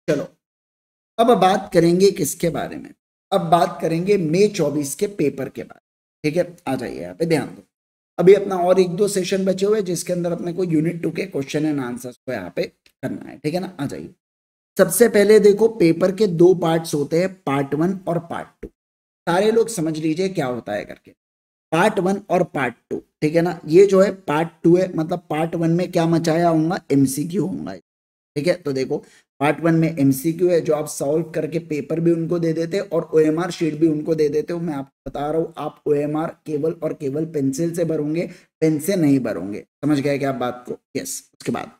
चलो अब बात करेंगे किसके बारे में, अब बात करेंगे मई 24 के पेपर के बारे में। ठीक है, आ जाइए यहाँ पे, ध्यान दो। अभी अपना और 1-2 सेशन बचे हुए जिसके अंदर अपने को यूनिट 2 के क्वेश्चन एंड आंसर्स को यहाँ पे करना है। ठीक है ना, आ जाइए। सबसे पहले देखो, पेपर के 2 पार्ट्स होते हैं, पार्ट 1 और पार्ट 2। सारे लोग समझ लीजिए क्या होता है करके, पार्ट 1 और पार्ट 2। ठीक है ना, ये जो है पार्ट 2 है, मतलब पार्ट 1 में क्या मचाया होगा, एमसीक्यू होगा। ठीक है, तो देखो पार्ट 1 में एमसीक्यू है जो आप सॉल्व करके पेपर भी उनको दे देते और ओएमआर शीट भी उनको दे देते हो। मैं आपको बता रहा हूँ, आप ओएमआर केवल और केवल पेंसिल से भरोगे, पेन से नहीं भरोगे। समझ गए क्या आप बात को? यस। उसके बाद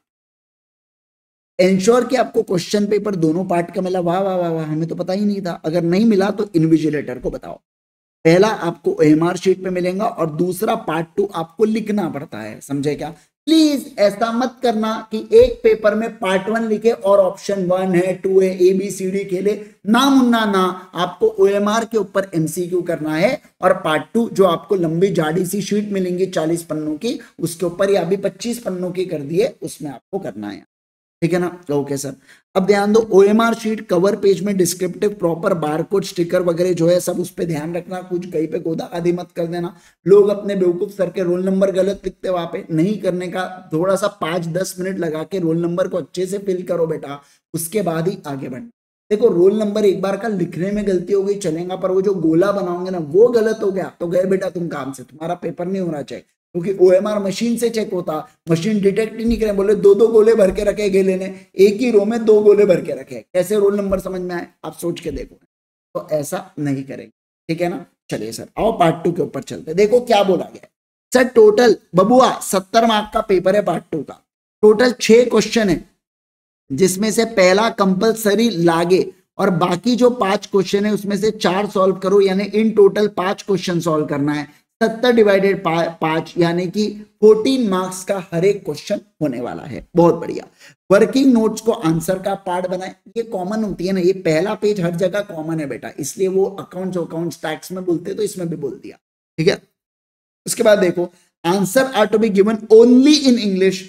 इंश्योर कि आपको क्वेश्चन पेपर दोनों पार्ट का मिला। वाह वाह वाह वाह, हमें तो पता ही नहीं था। अगर नहीं मिला तो इन्विजिलेटर को बताओ। पहला आपको ओएमआर शीट पे मिलेगा और दूसरा पार्ट 2 आपको लिखना पड़ता है। समझे क्या? प्लीज ऐसा मत करना कि एक पेपर में पार्ट 1 लिखे और ऑप्शन 1 है, 2 है, ABCD के लिए ना मुन्ना ना। आपको ओएमआर के ऊपर एमसीक्यू करना है और पार्ट 2 जो आपको लंबी जाड़ी सी शीट मिलेंगी 40 पन्नों की, उसके ऊपर या भी 25 पन्नों की कर दिए, उसमें आपको करना है। ठीक है ना, ओके सर। अब ध्यान दो, ओएमआर शीट कवर पेज में डिस्क्रिप्टिव प्रॉपर बारकोड स्टिकर वगैरह जो है सब उस पे ध्यान रखना, कुछ कहीं पे गोदा आदि मत कर देना। लोग अपने बेवकूफ सर के रोल नंबर गलत लिखते वहां पे, नहीं करने का। थोड़ा सा 5-10 मिनट लगा के रोल नंबर को अच्छे से फिल करो बेटा, उसके बाद ही आगे बढ़ना। देखो रोल नंबर एक बार का लिखने में गलती हो गई चलेगा, पर वो जो गोला बनाओगे ना वो गलत हो गया तो गए बेटा तुम काम से, तुम्हारा पेपर नहीं होना चाहिए। क्योंकि ओएमआर मशीन से चेक होता, मशीन डिटेक्ट ही नहीं करे। बोले 2-2 गोले भर के रखे गेले ने, एक ही रो में 2 गोले भर के रखे, कैसे रोल नंबर समझ में आए? आप सोच के देखो, तो ऐसा नहीं करेंगे। ठीक है ना, चलिए सर आओ पार्ट 2 के ऊपर चलते। देखो क्या बोला गया सर, टोटल बबुआ 70 मार्क का पेपर है पार्ट 2 का। टोटल 6 क्वेश्चन है, जिसमें से पहला कंपलसरी लागे और बाकी जो 5 क्वेश्चन है उसमें से 4 सॉल्व करो, यानी इन टोटल 5 क्वेश्चन सॉल्व करना है। 70 डिवाइडेड 5 यानी कि 14 मार्क्स का हर एक क्वेश्चन होने वाला है। बहुत बढ़िया। वर्किंग नोट्स को आंसर का पार्ट बनाए, ये कॉमन होती है ना, ये पहला पेज हर जगह कॉमन है बेटा, इसलिए वो अकाउंट्स टैक्स में बोलते तो इसमें भी बोल दिया। ठीक है, उसके बाद देखो, answer are to be given only in English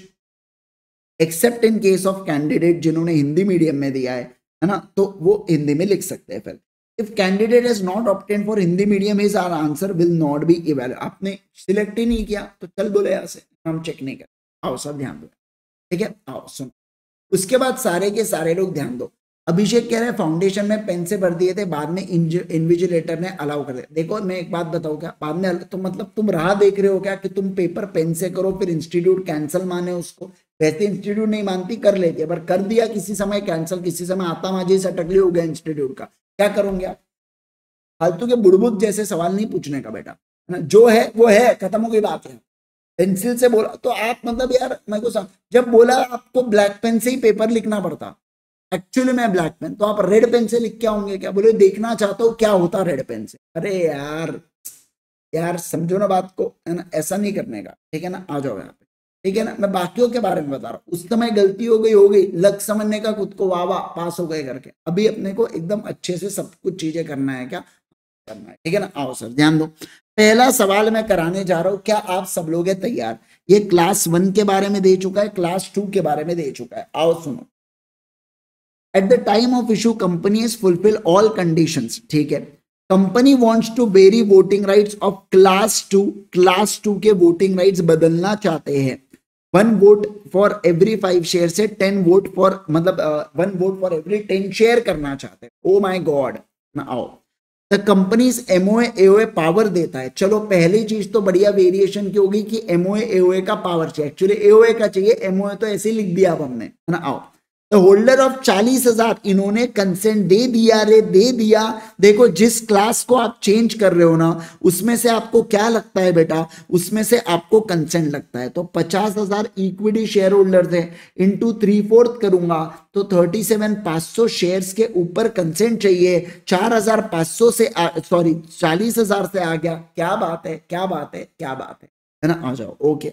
except in case of candidate जिन्होंने हिंदी मीडियम में दिया है ना, तो वो हिंदी में लिख सकते हैं। फिर if candidate has not obtained for Hindi medium his our answer will not be evaluated। आपने सिलेक्ट ही नहीं किया तो चल बोले यहाँ से, हम चेक नहीं कर। आओ सब ध्यान दो, ठीक है, आओ सुनो। उसके बाद सारे के सारे लोग ध्यान दो। अभिषेक कह रहे हैं फाउंडेशन में पेन से भर दिए थे, बाद में इन्विजिलेटर ने अलाउ कर दिया। देखो मैं एक बात बताऊं क्या, बाद में तो मतलब तुम राह देख रहे हो क्या कि तुम पेपर पेन से करो फिर इंस्टीट्यूट कैंसिल माने उसको? वैसे इंस्टीट्यूट नहीं मानती, कर लेती है, पर कर दिया किसी समय कैंसिल, किसी समय आता माजी सटकली हो गया इंस्टीट्यूट का, क्या करोगे आप? फालतू के बुड़बुक जैसे सवाल नहीं पूछने का बेटा, है ना, जो है वो है, खत्म हो गई बात है। पेंसिल से बोला तो आप मतलब यार मेरे को जब बोला आपको ब्लैक पेन से ही पेपर लिखना पड़ता, एक्चुअली में ब्लैक पेन, तो आप रेड पेन से लिख के आओगे क्या? बोले देखना चाहता हूँ क्या होता रेड पेन से। अरे यार यार समझो ना बात को, है ना, ऐसा नहीं करने का। ठीक है ना, आ जाओ यहाँ पे। ठीक है ना, मैं बाकियों के बारे में बता रहा हूँ। उस समय गलती हो गई, लग समझने का खुद को, वाह वाह पास हो गए करके। अभी अपने को एकदम अच्छे से सब कुछ चीजें करना है, क्या करना है। ठीक है ना, आओ सर ध्यान दो। पहला सवाल मैं कराने जा रहा हूं, क्या आप सब लोग हैं तैयार? ये क्लास 1 के बारे में दे चुका है, क्लास 2 के बारे में दे चुका है। आओ सुनो। At the time of issue company is fulfil all conditions. ठीक है, company wants to vary voting rights of class 2 के वोटिंग राइट्स बदलना चाहते हैं। 1 वोट फॉर एवरी 5 शेयर से 10 वोट फॉर, मतलब 1 वोट फॉर एवरी 10 शेयर करना चाहते हैं। Oh my god. आओ, the companies MOA AOA power देता है। चलो पहली चीज तो बढ़िया वेरिएशन की होगी कि एमओए एओए का पावर चाहिए, एक्चुअली एओए का चाहिए, एमओए तो ऐसे ही लिख दिया अब हमने, है ना। आओ, द होल्डर ऑफ 40,000 इन्होंने कंसेंट दे दिया रे, दे दिया। देखो जिस क्लास को आप चेंज कर रहे हो ना, उसमें से आपको क्या लगता है बेटा, उसमें से आपको कंसेंट लगता है। तो 50,000 इक्विटी शेयर होल्डर थे, इंटू 3/4 करूंगा तो 37,500 शेयर्स के ऊपर कंसेंट चाहिए। 4,500 से सॉरी 40,000 से आ गया। क्या बात है, क्या बात है, क्या बात है ना। आ जाओ, ओके।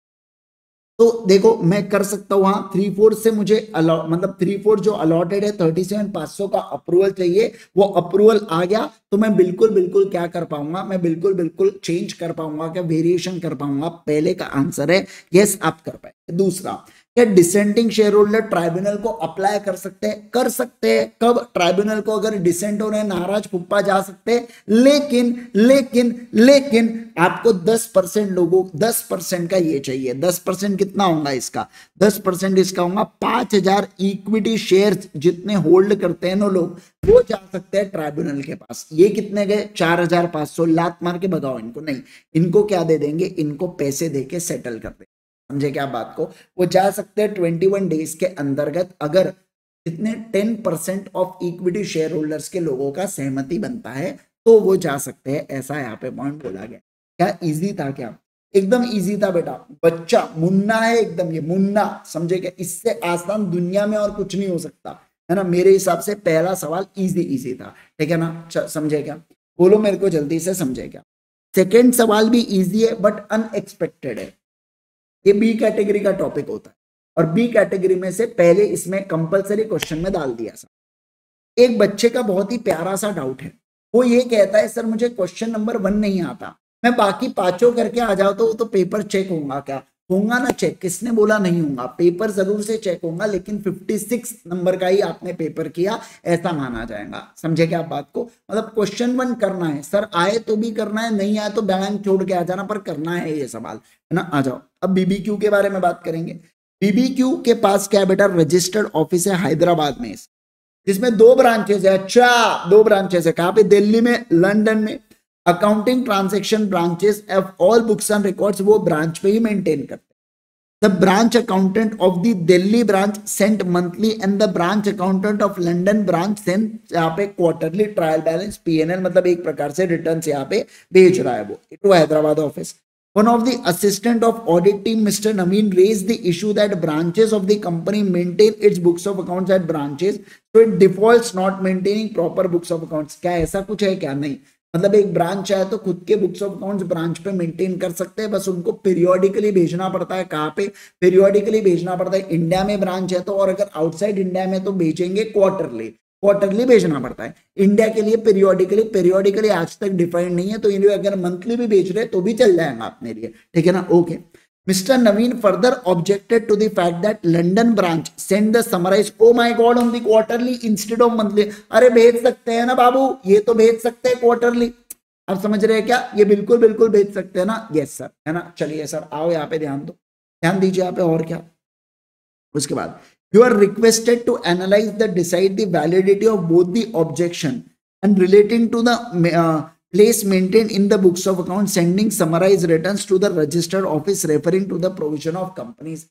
तो देखो मैं कर सकता हूं, वहां 3/4 से मुझे मतलब 3/4 जो अलॉटेड है 37,500 का अप्रूवल चाहिए, वो अप्रूवल आ गया तो मैं बिल्कुल बिल्कुल क्या कर पाऊंगा, मैं बिल्कुल बिल्कुल चेंज कर पाऊंगा, क्या वेरिएशन कर पाऊंगा। पहले का आंसर है यस, आप कर पाए। दूसरा, क्या डिसेंटिंग शेयर होल्डर ट्राइब्यूनल को अप्लाई कर सकते हैं? कर सकते हैं। कब? ट्राइब्यूनल को अगर डिसेंट हो रहे हैं, नाराज, फुप्पा जा सकते हैं, लेकिन लेकिन लेकिन आपको 10% लोगों 10% का ये चाहिए। 10% कितना होगा इसका? 10% इसका होगा 5000 इक्विटी शेयर जितने होल्ड करते हैं ना लोग, वो जा सकते हैं ट्राइब्यूनल के पास। ये कितने गए? 4500। लात मार के भगाओ इनको। नहीं, इनको क्या दे देंगे? इनको पैसे देके सेटल कर देंगे। समझे क्या बात को? वो जा सकते हैं 21 डेज के अंतर्गत, अगर कितने 10% ऑफ इक्विटी शेयर होल्डर्स के लोगों का सहमति बनता है तो वो जा सकते हैं। ऐसा यहाँ पे पॉइंट बोला गया। क्या इजी था? क्या एकदम इजी था बेटा। बच्चा मुन्ना है एकदम, ये मुन्ना, समझे क्या? इससे आसान दुनिया में और कुछ नहीं हो सकता, है ना। मेरे हिसाब से पहला सवाल इजी था, ठीक है ना। समझे क्या? बोलो मेरे को जल्दी से, समझे क्या? सेकेंड सवाल भी इजी है बट अनएक्सपेक्टेड है। ये बी कैटेगरी का टॉपिक होता है और बी कैटेगरी में से पहले इसमें कंपलसरी क्वेश्चन में डाल दिया था। एक बच्चे का बहुत ही प्यारा सा डाउट है। वो ये कहता है सर मुझे क्वेश्चन नंबर 1 नहीं आता, मैं बाकी पांचों करके आ जाओ तो पेपर चेक होगा क्या? होगा ना चेक, किसने बोला नहीं होगा? पेपर जरूर से चेक होगा, लेकिन 56 नंबर का ही आपने पेपर किया ऐसा माना जाएगा। समझे क्या आप बात को? मतलब क्वेश्चन 1 करना है सर, आए तो भी करना है, नहीं आए तो बैंक छोड़ के आ जाना, पर करना है ये सवाल, है ना। आ जाओ। अब बीबीक्यू के बारे में बात करेंगे। बीबीक्यू के पास क्या बेटा? रजिस्टर्ड ऑफिस है हैदराबाद में, जिसमें 2 ब्रांचेस है। अच्छा, 2 ब्रांचेस है। कहां पे? दिल्ली में, लंदन में। Accounting transaction branches of all books and records वो ब्रांच पे ही मेंटेन करते हैं। The branch accountant of the Delhi branch sent monthly and the branch accountant of London branch sent यहाँ पे क्वार्टरली ट्रायल बैलेंस पीएनएल, मतलब एक प्रकार से रिटर्न यहाँ पे भेज रहा है वो to Hyderabad office. One of the assistant of audit team, Mr. Naveen, raised the issue that branches of the company maintain its books of accounts at branches, so it defaults not maintaining proper books of accounts. क्या ऐसा कुछ है क्या? नहीं, मतलब एक branch है तो खुद के बुक्स ऑफ अकाउंट्स ब्रांच पे मेंटेन कर सकते हैं, बस उनको पीरियोडिकली भेजना पड़ता है। कहाँ पे पीरियोडिकली भेजना पड़ता है? इंडिया में ब्रांच है तो, और अगर आउटसाइड इंडिया में तो भेजेंगे क्वार्टरली भेजना पड़ता है। इंडिया के लिए पीरियोडिकली आज तक डिफाइंड नहीं है, तो इन्हें अगर मंथली भी भेज रहे तो भी चल जाएगा अपने लिए, ठीक है ना। Okay. Mister Naveen further objected to the fact that London branch send the summarise, oh my god, on the quarterly instead of monthly. अरे भेज सकते हैं ना बाबू, ये तो भेज सकते हैं क्वार्टरली। आप समझ रहे हैं क्या? ये बिल्कुल भेज सकते हैं ना। यस सर, है ना। चलिए सर, आओ यहाँ पे ध्यान दो, ध्यान दीजिए यहाँ पे। और क्या? उसके बाद you are requested to analyze the decide the validity of both the objection and relating to the place maintained in the books of account, sending summarized returns to the registered office referring to the provision of companies।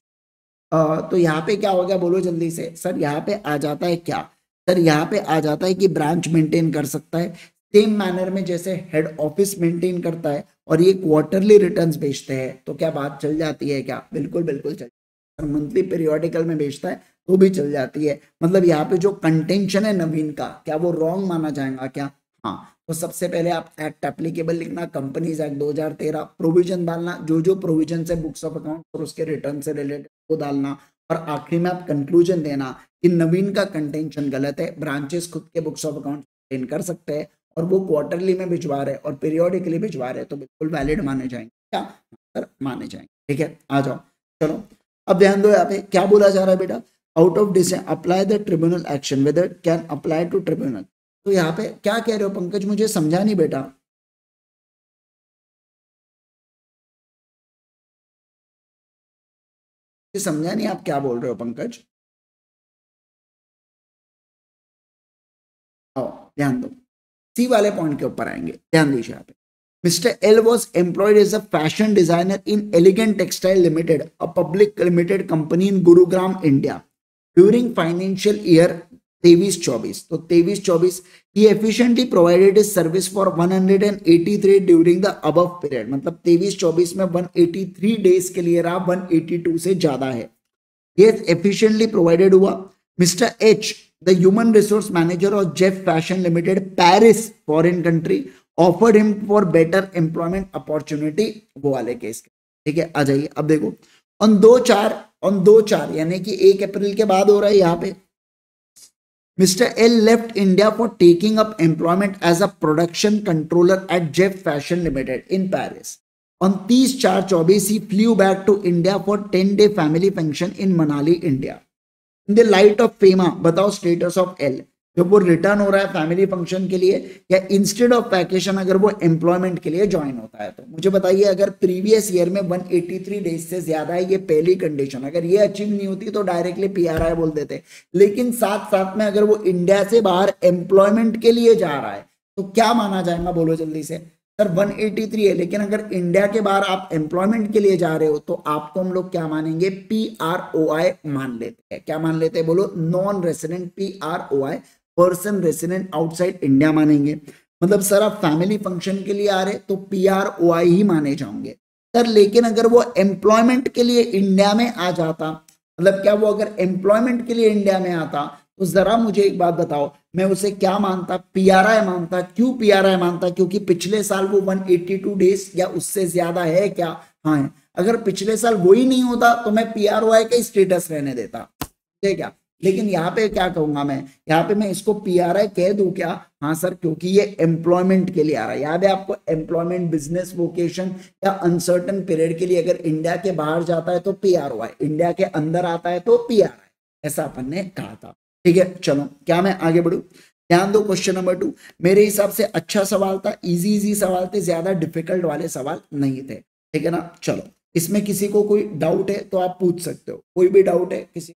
तो यहाँ पे क्या हो गया? बोलो जल्दी से। Sir यहाँ पे आ जाता है क्या? सर यहाँ पे आ जाता है कि ब्रांच मेंटेन कर सकता है सेम मैनर में जैसे हेड ऑफिस मेंटेन करता है, और ये क्वार्टरली रिटर्न्स भेजते हैं, तो क्या बात चल जाती है क्या? बिल्कुल चल। मंथली पीरियोडिकल में भेजता है तो भी चल जाती है। मतलब यहाँ पे जो कंटेंशन है नवीन का, क्या वो रॉन्ग माना जाएगा क्या? हाँ। तो सबसे पहले आप एक्ट एप्लीकेबल लिखना, कंपनीज एक्ट 2013, प्रोविजन डालना, जो प्रोविजन से बुक्स ऑफ अकाउंट और उसके रिटर्न से रिलेटेड वो डालना, और आखिरी में आप कंक्लूजन देना कि नवीन का कंटेंशन गलत है, ब्रांचेस खुद के बुक्स ऑफ अकाउंट मेंटेन कर सकते हैं और वो क्वार्टरली में भिजवा रहे और पीरियोडिकली भिजवा रहे, तो बिल्कुल वैलिड माने जाएंगे। क्या सर? माने जाएंगे, ठीक है। आ जाओ, चलो अब ध्यान दो। यहाँ पे क्या बोला जा रहा है बेटा? Out of decision apply the tribunal action whether can apply to tribunal. तो यहाँ पे क्या कह रहे हो पंकज? मुझे समझा नहीं बेटा। समझा नहीं आप क्या बोल रहे हो पंकज? आओ ध्यान दो, सी वाले पॉइंट के ऊपर आएंगे, ध्यान दीजिए यहाँ पे। Mr. L was employed as a fashion designer in Elegant Textile Limited, a public limited company in Gurugram, India, during financial year 23-24. तो 23-24 he efficiently provided his service for 183 during the above period। मतलब 23-24 में 183 days के लिए रहा, 182 से ज्यादा है। ये efficiently provided हुआ। Mr. H, the human resource manager of Jeff Fashion Limited, Paris, foreign country, offered him for better employment opportunity, वो वाले केस। ठीक है, आ जाइए अब देखो। ऑन 2/4 यानी कि 1 अप्रैल के बाद हो रहा है यहाँ पे। Mister L left India for taking up employment as a production controller at Jeff fashion limited in Paris. On 30/4/24 he flew back to India for 10-day family function in Manali India. In the light of FEMA बताओ status of L, जब वो return हो रहा है family function के लिए या instead of vacation अगर वो एम्प्लॉयमेंट के लिए ज्वाइन होता है। तो मुझे बताइए अगर प्रीवियस ईयर में 183 डेज से ज्यादा है, ये पहली कंडीशन, अगर ये अचीव नहीं होती तो डायरेक्टली पीआरआई बोल देते, लेकिन साथ साथ में अगर वो इंडिया से बाहर एम्प्लॉयमेंट के लिए जा रहा है तो क्या माना जाएगा, बोलो जल्दी से। सर 183 है, लेकिन अगर इंडिया के बाहर आप एम्प्लॉयमेंट के लिए जा रहे हो तो आपको हम लोग क्या मानेंगे, PROI मान लेते हैं। क्या मान लेते हैं बोलो, non resident PROI, person resident outside India मानेंगे। मतलब सर आप फैमिली फंक्शन के लिए आ रहे तो PROI ही माने जाओगे सर। लेकिन अगर वो एम्प्लॉयमेंट के लिए इंडिया में आ जाता, मतलब क्या वो अगर एम्प्लॉयमेंट के लिए इंडिया में आता तो जरा मुझे एक बात बताओ, मैं उसे क्या मानता, पीआरआई मानता। क्यों पीआरआई मानता, क्योंकि पिछले साल वो 182 डेज या उससे ज्यादा है क्या, हाँ है। अगर पिछले साल वही नहीं होता तो मैं पीआरओआई का स्टेटस रहने देता, ठीक है क्या। लेकिन यहाँ पे क्या कहूंगा मैं, यहाँ पे मैं इसको पीआरआई कह दूं क्या, हाँ सर, क्योंकि ये एम्प्लॉयमेंट के लिए आ रहा है। याद है आपको, एम्प्लॉयमेंट, बिजनेस, वोकेशन या अनसर्टन पीरियड के लिए अगर इंडिया के बाहर जाता है तो पीआरओआई, इंडिया के अंदर आता है तो पीआरआई, ऐसा अपन ने कहा था। ठीक है, चलो क्या मैं आगे बढ़ू, ध्यान दो। क्वेश्चन नंबर 2 मेरे हिसाब से अच्छा सवाल था, इजी इजी सवाल थे, ज्यादा डिफिकल्ट वाले सवाल नहीं थे, ठीक है ना। चलो इसमें किसी को कोई डाउट है तो आप पूछ सकते हो, कोई भी डाउट है किसी,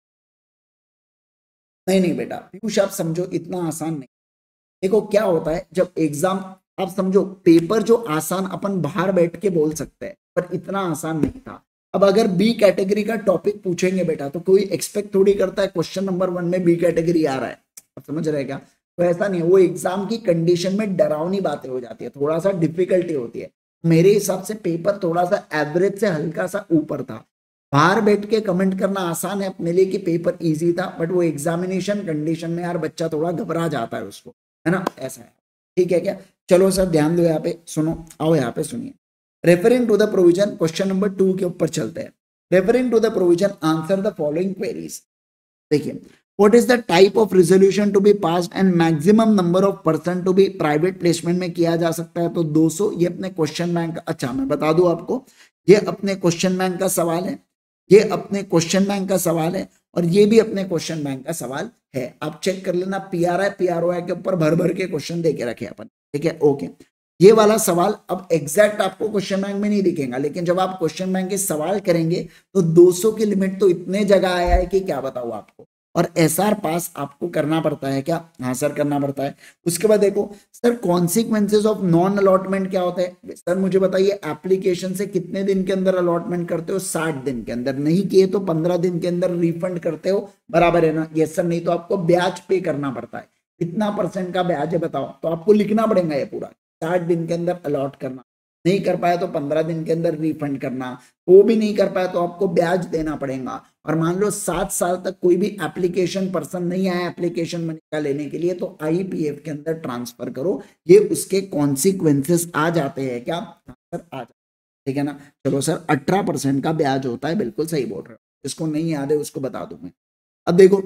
नहीं नहीं बेटा पीयूष आप समझो इतना आसान नहीं। देखो क्या होता है जब एग्जाम, आप समझो पेपर जो आसान अपन बाहर बैठ के बोल सकते हैं पर इतना आसान नहीं था। अब अगर बी कैटेगरी का टॉपिक पूछेंगे बेटा तो कोई एक्सपेक्ट थोड़ी करता है क्वेश्चन नंबर 1 में बी कैटेगरी आ रहा है, आप समझ रहे क्या। तो ऐसा नहीं है, वो एग्जाम की कंडीशन में डरावनी बातें हो जाती है, थोड़ा सा डिफिकल्टी होती है। मेरे हिसाब से पेपर थोड़ा सा एवरेज से हल्का सा ऊपर था। बाहर बैठ के कमेंट करना आसान है अपने लिए कि पेपर इजी था, बट वो एग्जामिनेशन कंडीशन में यार बच्चा थोड़ा घबरा जाता है उसको, है ना, ऐसा है। ठीक है क्या, चलो सर ध्यान दो यहाँ पे, सुनो, आओ यहाँ पे सुनिए। Referring to the provision, question number 2 के ऊपर चलते हैं। Referring to the provision answer the following queries. देखिए, what is the type of resolution to be passed and maximum number of person to be private placement में किया जा सकता है, तो 200। ये अपने क्वेश्चन बैंक, अच्छा मैं बता दूं आपको, ये अपने क्वेश्चन बैंक का सवाल है, ये अपने क्वेश्चन बैंक का सवाल है और ये भी अपने क्वेश्चन बैंक का सवाल है। आप चेक कर लेना, पीआरआई पीआरओआई के ऊपर भर भर के क्वेश्चन दे के रखे अपन, ठीक है, ओके। ये वाला सवाल अब एग्जैक्ट आपको क्वेश्चन बैंक में नहीं दिखेगा, लेकिन जब आप क्वेश्चन बैंक के सवाल करेंगे तो 200 की लिमिट तो इतने जगह आया है कि क्या बताऊं आपको। और एसआर पास आपको करना पड़ता है क्या, हाँ सर करना पड़ता है। उसके बाद देखो sir consequences of non allotment क्या होता है, सर मुझे बताइए एप्लीकेशन से कितने दिन के अंदर अलॉटमेंट करते हो, 60 दिन के अंदर, नहीं किए तो 15 दिन के अंदर रिफंड करते हो, बराबर है ना, यस सर। नहीं तो आपको ब्याज पे करना पड़ता है, कितना % का ब्याज है बताओ, तो आपको लिखना पड़ेगा ये पूरा, 60 दिन के अंदर अलॉट करना, नहीं कर पाया तो 15 दिन के अंदर रिफंड करना, वो भी नहीं कर पाया तो आपको ब्याज देना पड़ेगा। और मान लो 7 साल तक कोई भी एप्लीकेशन पर्सन नहीं आया एप्लीकेशन मनी का लेने के लिए तो आईपीएफ के अंदर ट्रांसफर करो, ये उसके कॉन्सिक्वेंसेस आ जाते हैं क्या, सर आ जाते, ठीक है ना। चलो सर 18% का ब्याज होता है, बिल्कुल सही बोल रहे हो, इसको नहीं याद है उसको बता दूं मैं। अब देखो,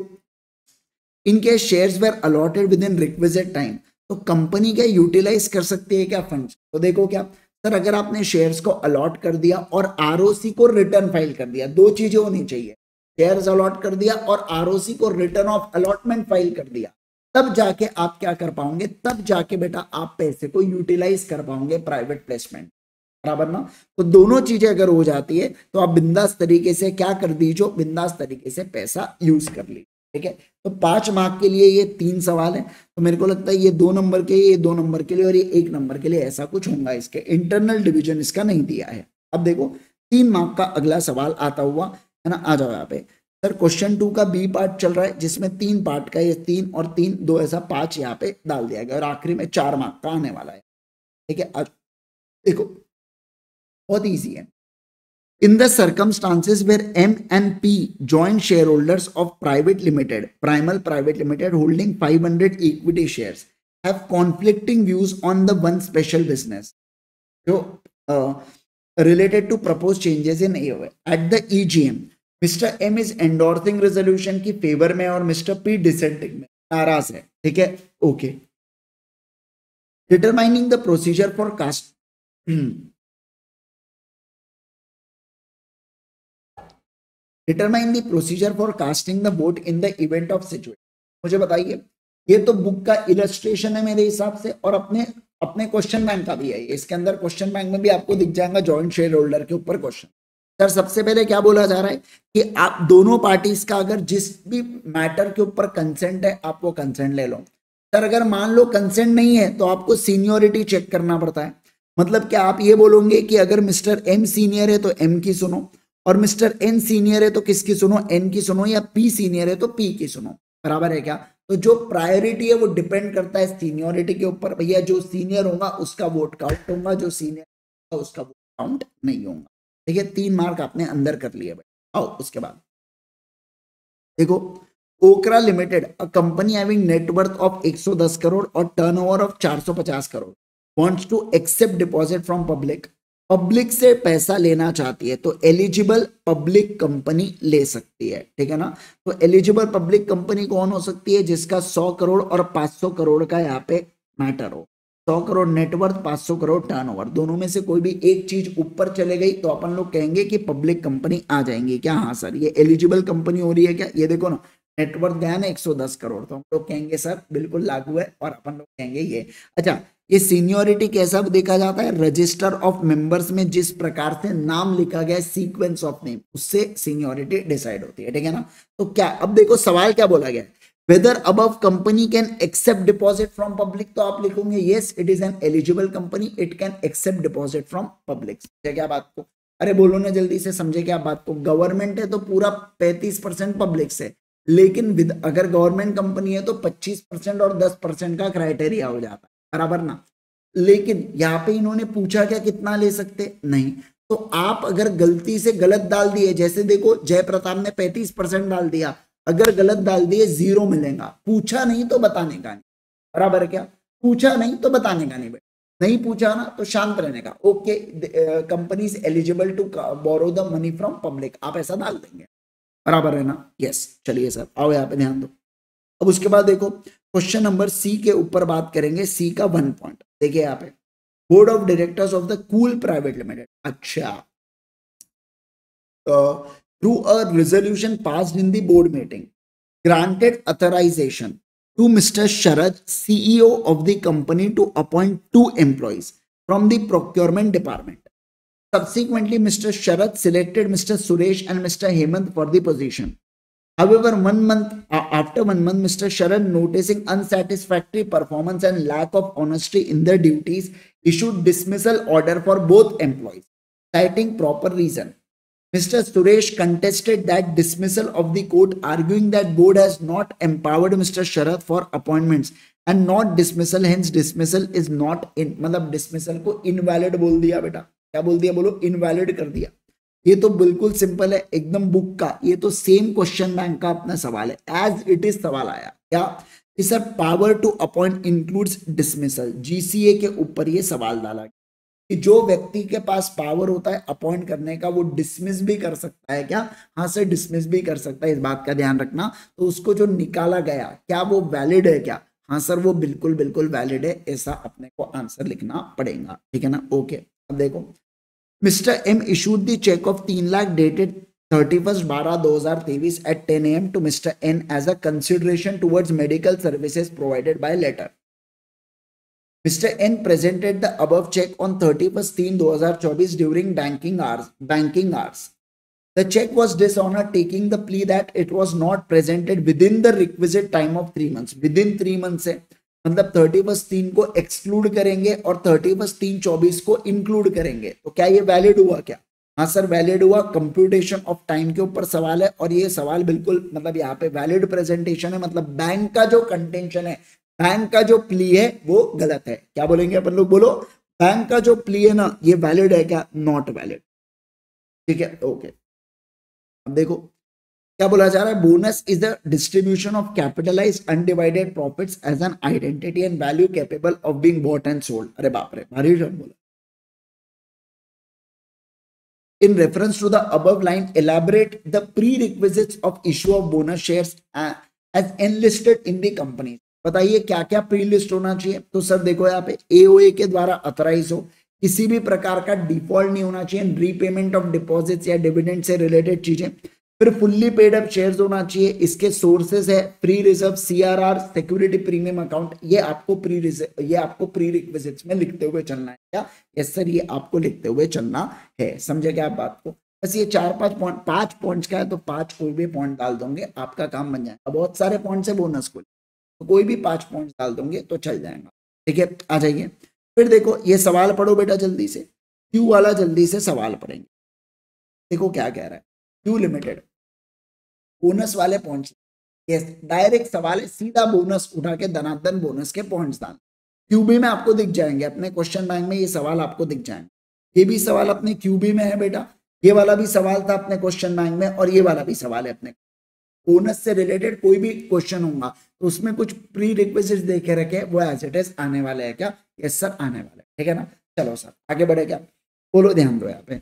इनके shares were allotted within requisite time, तो कंपनी क्या यूटिलाइज कर सकती है क्या फंड्स, तो देखो क्या सर, अगर आपने शेयर्स को अलॉट कर दिया और आरओसी को रिटर्न फाइल कर दिया, दो चीजें होनी चाहिए, शेयर्स अलॉट कर दिया और आरओसी को रिटर्न ऑफ अलॉटमेंट फाइल कर दिया, तब जाके आप क्या कर पाओगे, तब जाके बेटा आप पैसे को यूटिलाइज कर पाओगे प्राइवेट प्लेसमेंट, बराबर ना। तो दोनों चीजें अगर हो जाती है तो आप बिंदास तरीके से क्या कर दीजो, बिंदास तरीके से पैसा यूज कर ली, ठीक है। तो 5 मार्क के लिए ये 3 सवाल है, तो मेरे को लगता है ये 2 नंबर के, ये 2 नंबर के लिए और ये 1 नंबर के लिए, ऐसा कुछ होगा। इसके इंटरनल डिवीजन इसका नहीं दिया है। अब देखो 3 मार्क का अगला सवाल आता हुआ है ना, आ जाओ यहाँ पे। सर क्वेश्चन 2 का बी पार्ट चल रहा है जिसमें 3 पार्ट का, ये 3 और 3 2 ऐसा 5 यहाँ पे डाल दिया गया और आखिरी में 4 मार्क का आने वाला है, ठीक है। देखो बहुत ईजी है। In the circumstances where M and P joint shareholders of private limited, Primal Private Limited holding 500 equity shares, have conflicting views on the one special business, so related to proposed changes in AOA at the EGM, Mr. M is endorsing resolution की favour में और Mr. P dissenting में, नाराज है, ठीक है, okay. Determining the procedure for cast determine the procedure for casting the vote in the event of situation. मुझे बताइए, ये तो बुक का इलस्ट्रेशन है मेरे हिसाब से, और अपने अपने क्वेश्चन बैंक का भी है। इसके अंदर क्वेश्चन बैंक में भी आपको दिख जाएगा जॉइंट शेयर होल्डर के ऊपर क्वेश्चन। सर सबसे पहले क्या बोला जा रहा है कि आप दोनों पार्टीज का अगर जिस भी मैटर के ऊपर कंसेंट है आप वो कंसेंट ले लो। सर अगर मान लो कंसेंट नहीं है तो आपको सीनियोरिटी चेक करना पड़ता है। मतलब क्या आप ये बोलोगे कि अगर मिस्टर एम सीनियर है तो एम की सुनो, और मिस्टर एन सीनियर है तो किसकी सुनो, एन की सुनो, या पी सीनियर है तो पी की सुनो, बराबर है क्या? तो जो प्रायोरिटी है वो डिपेंड करता है सीनियोरिटी के ऊपर। भैया जो सीनियर होगा उसका वोट काउंट होगा, जो सीनियर होगा उसका वोट काउंट नहीं होगा। ठीक है, 3 मार्क आपने अंदर कर लिए भाई। आओ उसके बाद देखो, Okra limited, a company having net worth of 110 crore और turnover of 450 crore wants to accept deposit from public. Public से पैसा लेना चाहती है तो एलिजिबल पब्लिक कंपनी ले सकती है। ठीक है ना? तो एलिजिबल पब्लिक कंपनी कौन हो सकती है? जिसका 100 करोड़ और 500 करोड़ का यहाँ पे मैटर हो। 100 करोड़ नेटवर्थ, 500 करोड़ टर्नओवर, दोनों में से कोई भी एक चीज ऊपर चले गई तो अपन लोग कहेंगे कि पब्लिक कंपनी आ जाएंगी क्या? हाँ सर, ये एलिजिबल कंपनी हो रही है क्या? ये देखो ना, नेटवर्थ गया ना 110 करोड़, तो हम लोग कहेंगे सर बिल्कुल लागू है, और अपन लोग कहेंगे ये। अच्छा, ये सीनियोरिटी कैसा देखा जाता है? रजिस्टर ऑफ मेंबर्स में जिस प्रकार से नाम लिखा गया है, सीक्वेंस ऑफ नेम, उससे सीनियोरिटी डिसाइड होती है। ठीक है ना? तो क्या, अब देखो सवाल क्या बोला गया है, whether above company can accept deposit from public, तो आप लिखोगे yes it is an eligible company, it can accept deposit from public. समझे क्या बात को? अरे बोलो ना जल्दी से, समझे क्या बात को? गवर्नमेंट है तो पूरा 35% पब्लिक से, लेकिन विद अगर गवर्नमेंट कंपनी है तो 25% और 10% का क्राइटेरिया हो जाता है, बराबर ना? लेकिन यहाँ पे इन्होंने पूछा क्या कितना ले सकते? नहीं। तो आप अगर गलती से गलत डाल दिए, जैसे देखो जयप्रताप ने 35% डाल दिया, अगर गलत डाल दिए 0 मिलेगा। पूछा नहीं तो बताने का नहीं, बराबर क्या? पूछा नहीं तो बताने का नहीं, नहीं पूछा ना तो शांत रहने का। Okay, company is eligible to borrow the money from public, आप ऐसा डाल देंगे, बराबर है ना? यस। चलिए सर आओ यहाँ पे ध्यान दो। अब उसके बाद देखो क्वेश्चन नंबर सी के ऊपर बात करेंगे। सी का 1 पॉइंट देखिए यहाँ पे, board of directors of the cool private limited. अच्छा, through a resolution passed in the board meeting, granted authorization to Mr. Sharad, CEO of the company, to appoint 2 employees from the procurement department. Subsequently, Mr. Sharad selected Mr. Suresh and Mr. Hemant for the position. However, after 1 month, Mr. Sharad, noticing unsatisfactory performance and lack of honesty in their duties, issued dismissal order for both employees, citing proper reason. Mr. Suresh contested that dismissal of the court, arguing that board has not empowered Mr. Sharad for appointments and not dismissal, hence dismissal is not in, मतलब dismissal को invalid बोल दिया बेटा। क्या बोल दिया? बोलो invalid कर दिया। ये तो बिल्कुल सिंपल है एकदम बुक का, ये तो सेम क्वेश्चन बैंक का अपना सवाल है, एज इट इज सवाल आया क्या कि sir power to appoint includes dismissal. GCA के ऊपर ये सवाल डाला कि जो व्यक्ति के पास पावर होता है अपॉइंट करने का वो डिसमिस भी कर सकता है क्या? हाँ सर डिसमिस भी कर सकता है, इस बात का ध्यान रखना। तो उसको जो निकाला गया क्या वो वैलिड है क्या? हाँ सर वो बिल्कुल बिल्कुल वैलिड है, ऐसा अपने को आंसर लिखना पड़ेगा। ठीक है ना? ओके, अब देखो Mr. M issued the check of 3 lakh dated 31/12/2023 at 10 a.m. to Mr. N as a consideration towards medical services provided by letter. Mr. N presented the above check on 31/3/2024 during banking hours. The check was dishonored, taking the plea that it was not presented within the requisite time of 3 months. Within 3 months से मतलब 31/3 को exclude करेंगे और 31/3/24 को include करेंगे, तो क्या ये वैलिड हुआ क्या? हाँ सर वैलिड हुआ। कंप्यूटेशन ऑफ टाइम के ऊपर सवाल है और ये सवाल बिल्कुल मतलब यहाँ पे वैलिड प्रेजेंटेशन है, मतलब बैंक का जो कंटेंशन है, बैंक का जो प्ली है वो गलत है। क्या बोलेंगे अपन लोग? बोलो बैंक का जो प्ली है ना ये वैलिड है क्या? Not valid. ठीक है, ओके। अब देखो क्या बोला जा रहा है, bonus is the distribution of capitalise undivided profits as an identity and value capable of being bought and sold. अरे बाप रे, भारी टर्म बोला। In reference to the above line, elaborate the prerequisites of issue of bonus shares as enlisted in the company. बताइए क्या क्या pre list होना चाहिए? तो सर देखो यहाँ पे एओए के द्वारा अथराइज हो, किसी भी प्रकार का डिफॉल्ट नहीं होना चाहिए, रीपेमेंट ऑफ डिपॉजिट्स या डिविडेंड से रिलेटेड चीजें, फिर फुल्ली पेड अप शेयर्स होना चाहिए। इसके सोर्सेज है free reserve, CRR, security premium account. ये आपको प्री रिक्विजिट्स में लिखते हुए चलना है क्या? यस सर, ये आपको लिखते हुए चलना है। समझे क्या आप बात को? बस ये 5 पॉइंट्स का है, तो 5 कोई भी पॉइंट डाल दोगे आपका काम बन जाएगा। बहुत सारे पॉइंट्स है बोनस को, तो कोई भी 5 पॉइंट्स डाल दोगे तो चल जाएगा। ठीक है, आ जाइए। फिर देखो ये सवाल पढ़ो बेटा जल्दी से, क्यू वाला जल्दी से सवाल पढ़ेंगे। देखो क्या कह रहा है, क्यू लिमिटेड बोनस वाले पॉइंट्स, यस डायरेक्ट सवाल है, सीधा बोनस उठा के धनाधन बोनस के पॉइंट्स डाल। क्यूबी में आपको दिख जाएंगे, अपने क्वेश्चन बैंक में ये सवाल आपको दिख जाएंगे। ये भी सवाल अपने क्यूबी में है बेटा, ये वाला भी सवाल था अपने क्वेश्चन बैंक में, और ये वाला भी सवाल है अपने। बोनस से रिलेटेड कोई भी क्वेश्चन होगा तो उसमें कुछ प्री रिक्विजिट्स देखे रखे, वो एज इट इज आने वाले हैं क्या? यस सर आने वाले, ठीक है ना। चलो सर आगे बढ़े क्या, बोलो, ध्यान दो यहाँ पे।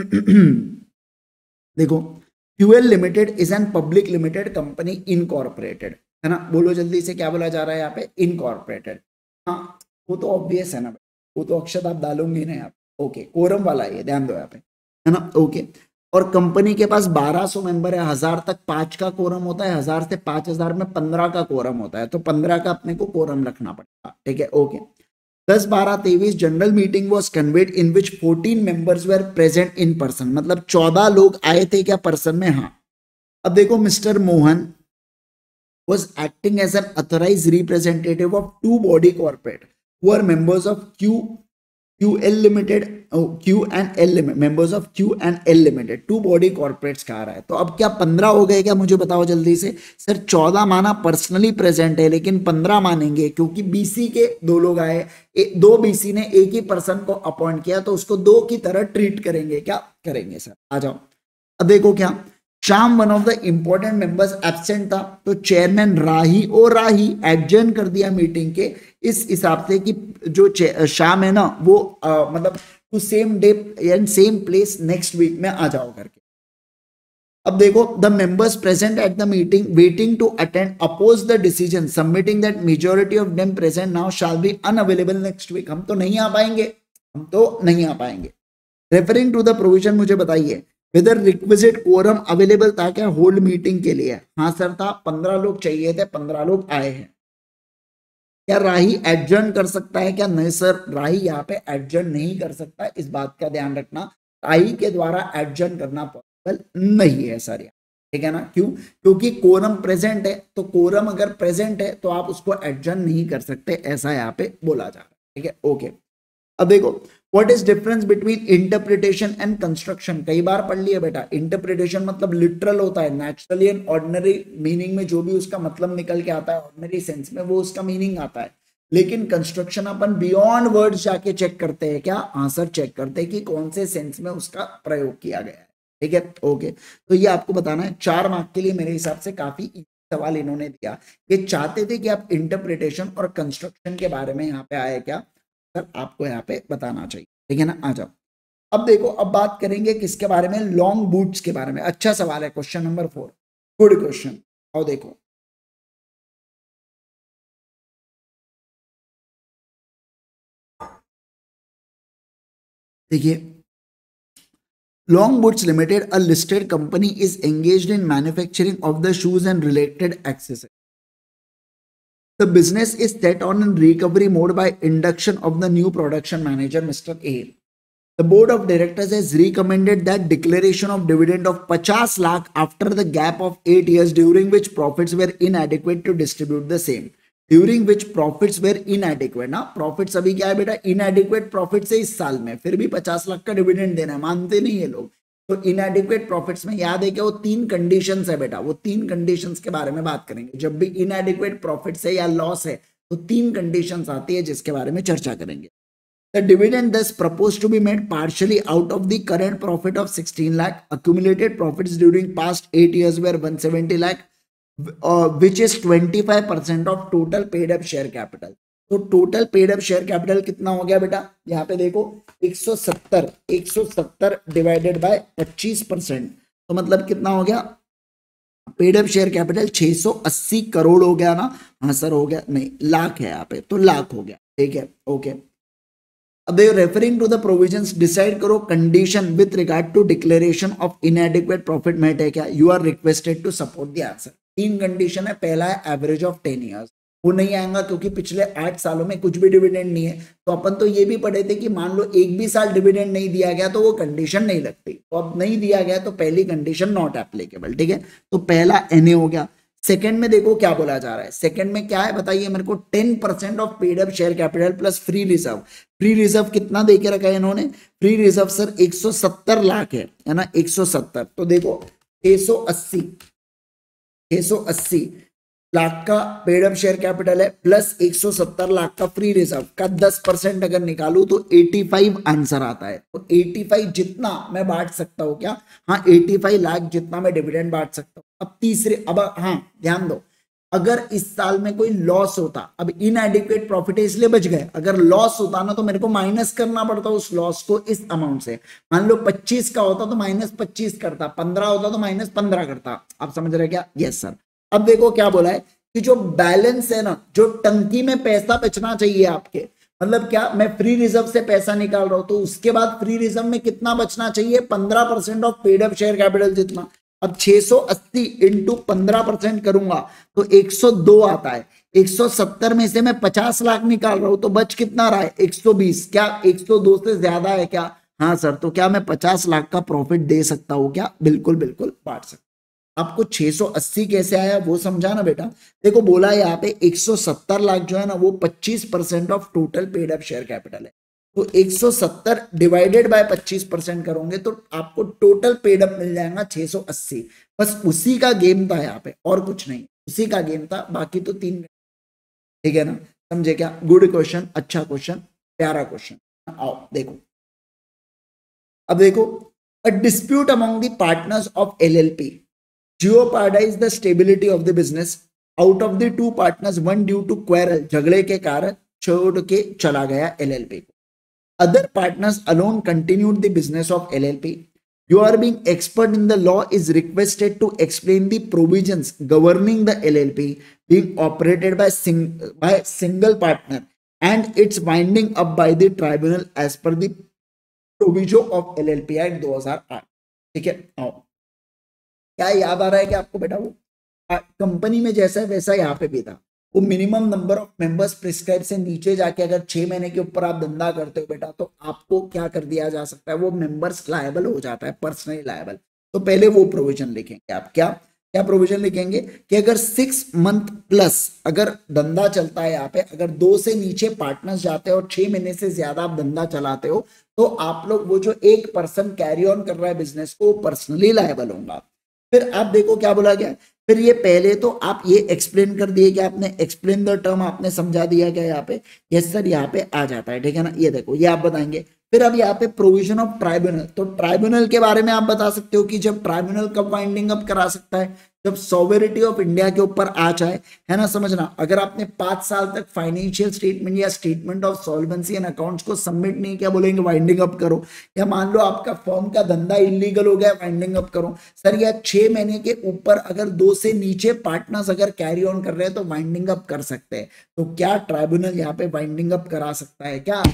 देखो fuel limited is an public limited company incorporated, है ना। बोलो जल्दी से क्या बोला जा रहा है यहाँ पे, इनकॉर्पोरेटेड। हाँ वो तो ऑब्वियस है ना, वो तो अक्षर आप डालोगे ना यहाँ पे। ओके, कोरम वाला है, ध्यान दो यहाँ पे, है ना। ओके, और कंपनी के पास 1200 मेंबर है, 1000 तक 5 का कोरम होता है, 1000 से 5000 में 15 का कोरम होता है, तो 15 का अपने को कोरम रखना पड़ेगा। ठीक है, okay. 10, 12, 23 general meeting was convened in which 14 members were present in person, मतलब 14 लोग आए थे क्या पर्सन में? हाँ। अब देखो mister Mohan was acting as an authorise representative of 2 body corporate who are members of QL Limited, Q and L Limited, members of Q and L Limited, 2 body corporates का आ रहा है। तो अब क्या 15 हो गए क्या, मुझे बताओ जल्दी से। सर 14 माना पर्सनली प्रेजेंट है, लेकिन 15 मानेंगे क्योंकि बीसी के 2 लोग आए, 2 बीसी ने एक ही पर्सन को अपॉइंट किया, तो उसको 2 की तरह ट्रीट करेंगे, क्या करेंगे सर? आ जाओ। अब देखो क्या, Sham one of the important members absent था, तो चेयरमैन राही एडजर्न कर दिया मीटिंग के इस हिसाब से कि जो शाम है ना वो मतलब to same day and same place next week में आ जाओ करके। अब देखो the members present at the meeting waiting to attend oppose the decision submitting that majority of them present now shall be unavailable next week. हम तो नहीं आ पाएंगे, रेफरिंग टू द प्रोविजन। मुझे बताइए वेदर रिक्विजिट कोरम अवेलेबल था क्या hold meeting के लिए? हाँ सर था, 15 लोग चाहिए थे, 15 लोग आए हैं। क्या राही एडजर्न कर सकता है क्या? नहीं सर, राही यहाँ पे एडजर्न नहीं कर सकता, इस बात का ध्यान रखना। राही के द्वारा एडजर्न करना पॉसिबल नहीं है सर, ठीक है ना। क्यों? क्योंकि कोरम प्रेजेंट है, तो कोरम अगर प्रेजेंट है तो आप उसको एडजर्न नहीं कर सकते, ऐसा यहाँ पे बोला जा रहा है, ठीक है, ओके। अब देखो what is difference between interpretation and construction, कई बार पढ़ लिया बेटा। इंटरप्रिटेशन मतलब लिटरल होता है, नेचुरली एंड ऑर्डिनरी मीनिंग में जो भी उसका मतलब निकल के आता है, ऑर्डिनरी सेंस में वो उसका मीनिंग आता है। लेकिन कंस्ट्रक्शन अपन बियॉन्ड वर्ड्स जाके चेक करते हैं, क्या आंसर चेक करते हैं कि कौन से सेंस में उसका प्रयोग किया गया है, ठीक है, ओके। तो ये आपको बताना है, 4 मार्क के लिए मेरे हिसाब से काफी सवाल इन्होंने दिया। ये चाहते थे कि आप इंटरप्रिटेशन और कंस्ट्रक्शन के बारे में यहाँ पे आए क्या, आपको यहाँ पे बताना चाहिए, ठीक है ना। आ जाओ। अब देखो, अब बात करेंगे किसके बारे में, लॉन्ग बूट्स के बारे में। अच्छा सवाल है, क्वेश्चन नंबर 4, गुड क्वेश्चन। आओ देखो, देखिए Long Boots limited a listed company is engaged in manufacturing of the shoes and related accessories. The business is set on a recovery mode by induction of the new production manager, Mr. A. The board of directors has recommended that declaration of dividend of 50 lakh after the gap of 8 years during which profits were inadequate to distribute the same. During which profits were inadequate, ना profits अभी क्या है बेटा, inadequate profits है इस साल में, फिर भी 50 लाख का डिविडेंड देना है, मानते नहीं है लोग। तो इनएडिक्वेट प्रॉफिट्स में याद है कि वो 3 कंडीशंस है बेटा, वो 3 कंडीशंस के बारे में बात करेंगे। जब भी इनएडिक्वेट प्रॉफिट्स है या लॉस है तो 3 कंडीशंस आती है जिसके बारे में चर्चा करेंगे। The dividend thus proposed to be made partially out of the current profit of 16 lakh. Accumulated profits during past 8 years were 170 lakh, which is 25% of total paid up share capital. तो total paid up share capital कितना हो गया बेटा, यहाँ पे देखो 170 divided by 25%, तो मतलब कितना हो गया paid up share capital, 680 crore हो गया ना। हाँ सर हो गया, नहीं लाख है यहाँ पे, तो लाख हो गया, ठीक है, ओके। अब देखो, referring to the provisions decide करो condition with regard to declaration of inadequate profit met है क्या, you are requested to support the answer. तीन कंडीशन है, पहला है एवरेज ऑफ 10 ईयर्स, वो नहीं आएगा क्योंकि पिछले 8 सालों में कुछ भी डिविडेंड नहीं है। तो अपन तो ये भी पढ़े थे कि मान लो एक भी साल डिविडेंड नहीं दिया गया तो वो कंडीशन नहीं लगती, तो अब नहीं दिया गया तो पहली कंडीशन नॉट एप्लीकेबल, ठीक है। तो पहला एनए हो गया। सेकंड में देखो क्या बोला जा रहा है, सेकंड में क्या है बताइए मेरे को, 10% of paid up share capital plus free reserve. Free reserve कितना दे के रखा है इन्होंने, फ्री रिजर्व सर 170 लाख है ना, 170। तो देखो 680 लाख का पेड अप शेयर कैपिटल है प्लस 170 लाख का फ्री रिजर्व का 10% अगर निकालू तो 85 आंसर आता है। तो 85 जितना मैं बांट सकता हूँ क्या, हाँ 85 लाख जितना मैं डिविडेंड बांट सकता हूँ। अब तीसरे, अब हाँ ध्यान दो, अगर इस साल में कोई लॉस होता, अब इनएडिक्वेट प्रॉफिट है इसलिए बच गए, अगर लॉस होता ना तो मेरे को माइनस करना पड़ता उस लॉस को इस अमाउंट से। मान लो 25 का होता तो -25 करता, 15 होता तो -15 करता। आप समझ रहे क्या, यस सर। अब देखो क्या बोला है कि जो बैलेंस है ना, जो टंकी में पैसा बचना चाहिए आपके, मतलब क्या, मैं फ्री रिजर्व से पैसा निकाल रहा हूं तो उसके बाद फ्री रिजर्व में कितना बचना चाहिए, 15% of paid up share capital जितना। अब 680 इंटू 15% करूंगा तो 102 आता है। 170 में से मैं 50 लाख निकाल रहा हूं तो बच कितना रहा है, 120। क्या 102 से ज्यादा है क्या, हाँ सर। तो क्या मैं 50 लाख का प्रॉफिट दे सकता हूं क्या, बिल्कुल बिल्कुल बांट सकता। आपको 680 कैसे आया वो समझा ना बेटा। देखो बोला यहाँ पे 170 लाख जो है ना वो 25% of total paid up share capital है। तो 170 डिवाइडेड बाय 25% करोगे तो आपको टोटल पेड अप मिल जाएगा 680। बस उसी का गेम था यहाँ पे, और कुछ नहीं, उसी का गेम था, बाकी तो 3। ठीक है ना, समझे क्या, गुड क्वेश्चन, अच्छा क्वेश्चन, प्यारा क्वेश्चन। आओ देखो, अब देखो, a dispute among the partners of LLP jeopardize the stability of the business. Out of the two partners, one due to quarrel, झगड़े के कारण छोड़ के चला गया LLP को. Other partners alone continued the business of LLP. You are being expert in the law is requested to explain the provisions governing the LLP being operated by single partner and its winding up by the tribunal as per the provision of LLP Act 2008. ठीक है, आओ क्या याद आ रहा है कि आपको बेटा, वो कंपनी में जैसा है वैसा यहाँ पे भी था। वो minimum number of members prescribe से नीचे जाके अगर 6 महीने के ऊपर आप धंधा करते हो बेटा तो आपको क्या कर दिया जा सकता है, वो मेंबर्स लायबल हो जाता है, पर्सनली लायबल। तो पहले वो प्रोविजन लिखेंगे आप, क्या क्या प्रोविजन लिखेंगे कि अगर 6 मंथ प्लस अगर धंधा चलता है यहाँ पे, अगर 2 से नीचे पार्टनर्स जाते हैं और 6 महीने से ज्यादा आप धंधा चलाते हो तो आप लोग, वो जो एक पर्सन कैरी ऑन कर रहा है बिजनेस को, पर्सनली लायबल होगा। फिर आप देखो क्या बोला गया, फिर ये पहले तो आप ये एक्सप्लेन कर दिए कि आपने एक्सप्लेन द टर्म आपने समझा दिया क्या यहाँ पे, यस सर यहाँ पे आ जाता है, ठीक है ना। ये देखो ये आप बताएंगे। फिर अब यहाँ पे प्रोविजन ऑफ ट्राइब्यूनल, तो ट्राइब्यूनल के बारे में आप बता सकते हो कि जब ट्राइब्यूनल कब वाइंडिंग अप करा सकता है, जब सॉवरेनिटी ऑफ इंडिया के ऊपर आ जाए, है ना, समझना। अगर आपने 5 साल तक फाइनेंशियल स्टेटमेंट या statement of solvency and accounts को सबमिट नहीं किया, बोलेंगे वाइंडिंग अप करो। या मान लो आपका फर्म का धंधा इलीगल हो गया, वाइंडिंग अप करो सर। या 6 महीने के ऊपर अगर 2 से नीचे पार्टनर्स अगर कैरी ऑन कर रहे हैं तो वाइंडिंग अप कर सकते हैं। तो क्या ट्राइब्यूनल यहाँ पे वाइंडिंग अप करा सकता है क्या,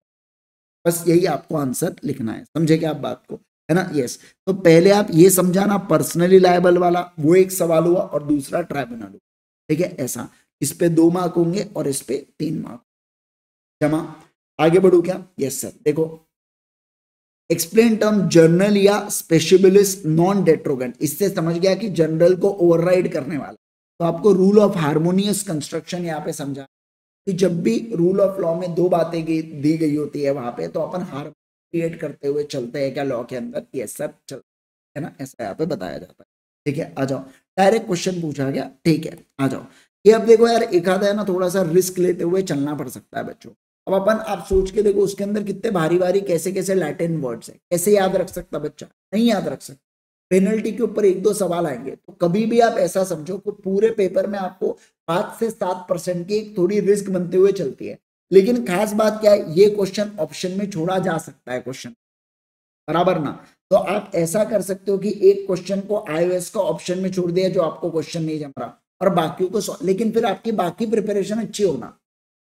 बस यही आपको आंसर लिखना है, समझे क्या आप बात को, है ना। यस, तो पहले आप ये समझाना पर्सनली लायबल वाला, वो एक सवाल हुआ, और दूसरा ट्राइब्यूनल हुआ, ठीक है। ऐसा इस पे 2 मार्क होंगे और इस पे 3 मार्क। जमा, आगे बढ़ू क्या, यस सर। देखो, एक्सप्लेन टर्म जर्नल या स्पेशलिस्ट नॉन डेट्रोगन, इससे समझ गया कि जनरल को ओवरराइड करने वाला। तो आपको रूल ऑफ हार्मोनियस कंस्ट्रक्शन यहाँ पे समझा कि जब भी रूल ऑफ लॉ में 2 बातें दी गई होती है वहां पे, तो अपन हार्मोनी क्रिएट करते हुए चलते हैं क्या लॉ के अंदर, यस सर चल, है ना, ऐसा यहाँ पे बताया जाता है। ठीक है, आ जाओ, डायरेक्ट क्वेश्चन पूछा गया, ठीक है, आ जाओ। ये अब देखो यार, एक आधा है ना थोड़ा सा रिस्क लेते हुए चलना पड़ सकता है बच्चों। अब अपन आप सोच के देखो उसके अंदर कितने भारी भारी कैसे कैसे लैटिन वर्ड्स है, कैसे याद रख सकता बच्चा, नहीं याद रख सकता। पेनल्टी के ऊपर 1-2 सवाल आएंगे, तो कभी भी आप ऐसा समझो कि पूरे पेपर में आपको 5 से 7% की थोड़ी रिस्क बनते हुए चलती है। लेकिन खास बात क्या है, ये क्वेश्चन ऑप्शन में छोड़ा जा सकता है क्वेश्चन, बराबर ना। तो आप ऐसा कर सकते हो कि एक क्वेश्चन को iOS का ऑप्शन में छोड़ दिया जो आपको क्वेश्चन नहीं जम रहा, और बाकियों को, लेकिन फिर आपकी बाकी प्रिपरेशन अच्छी होना,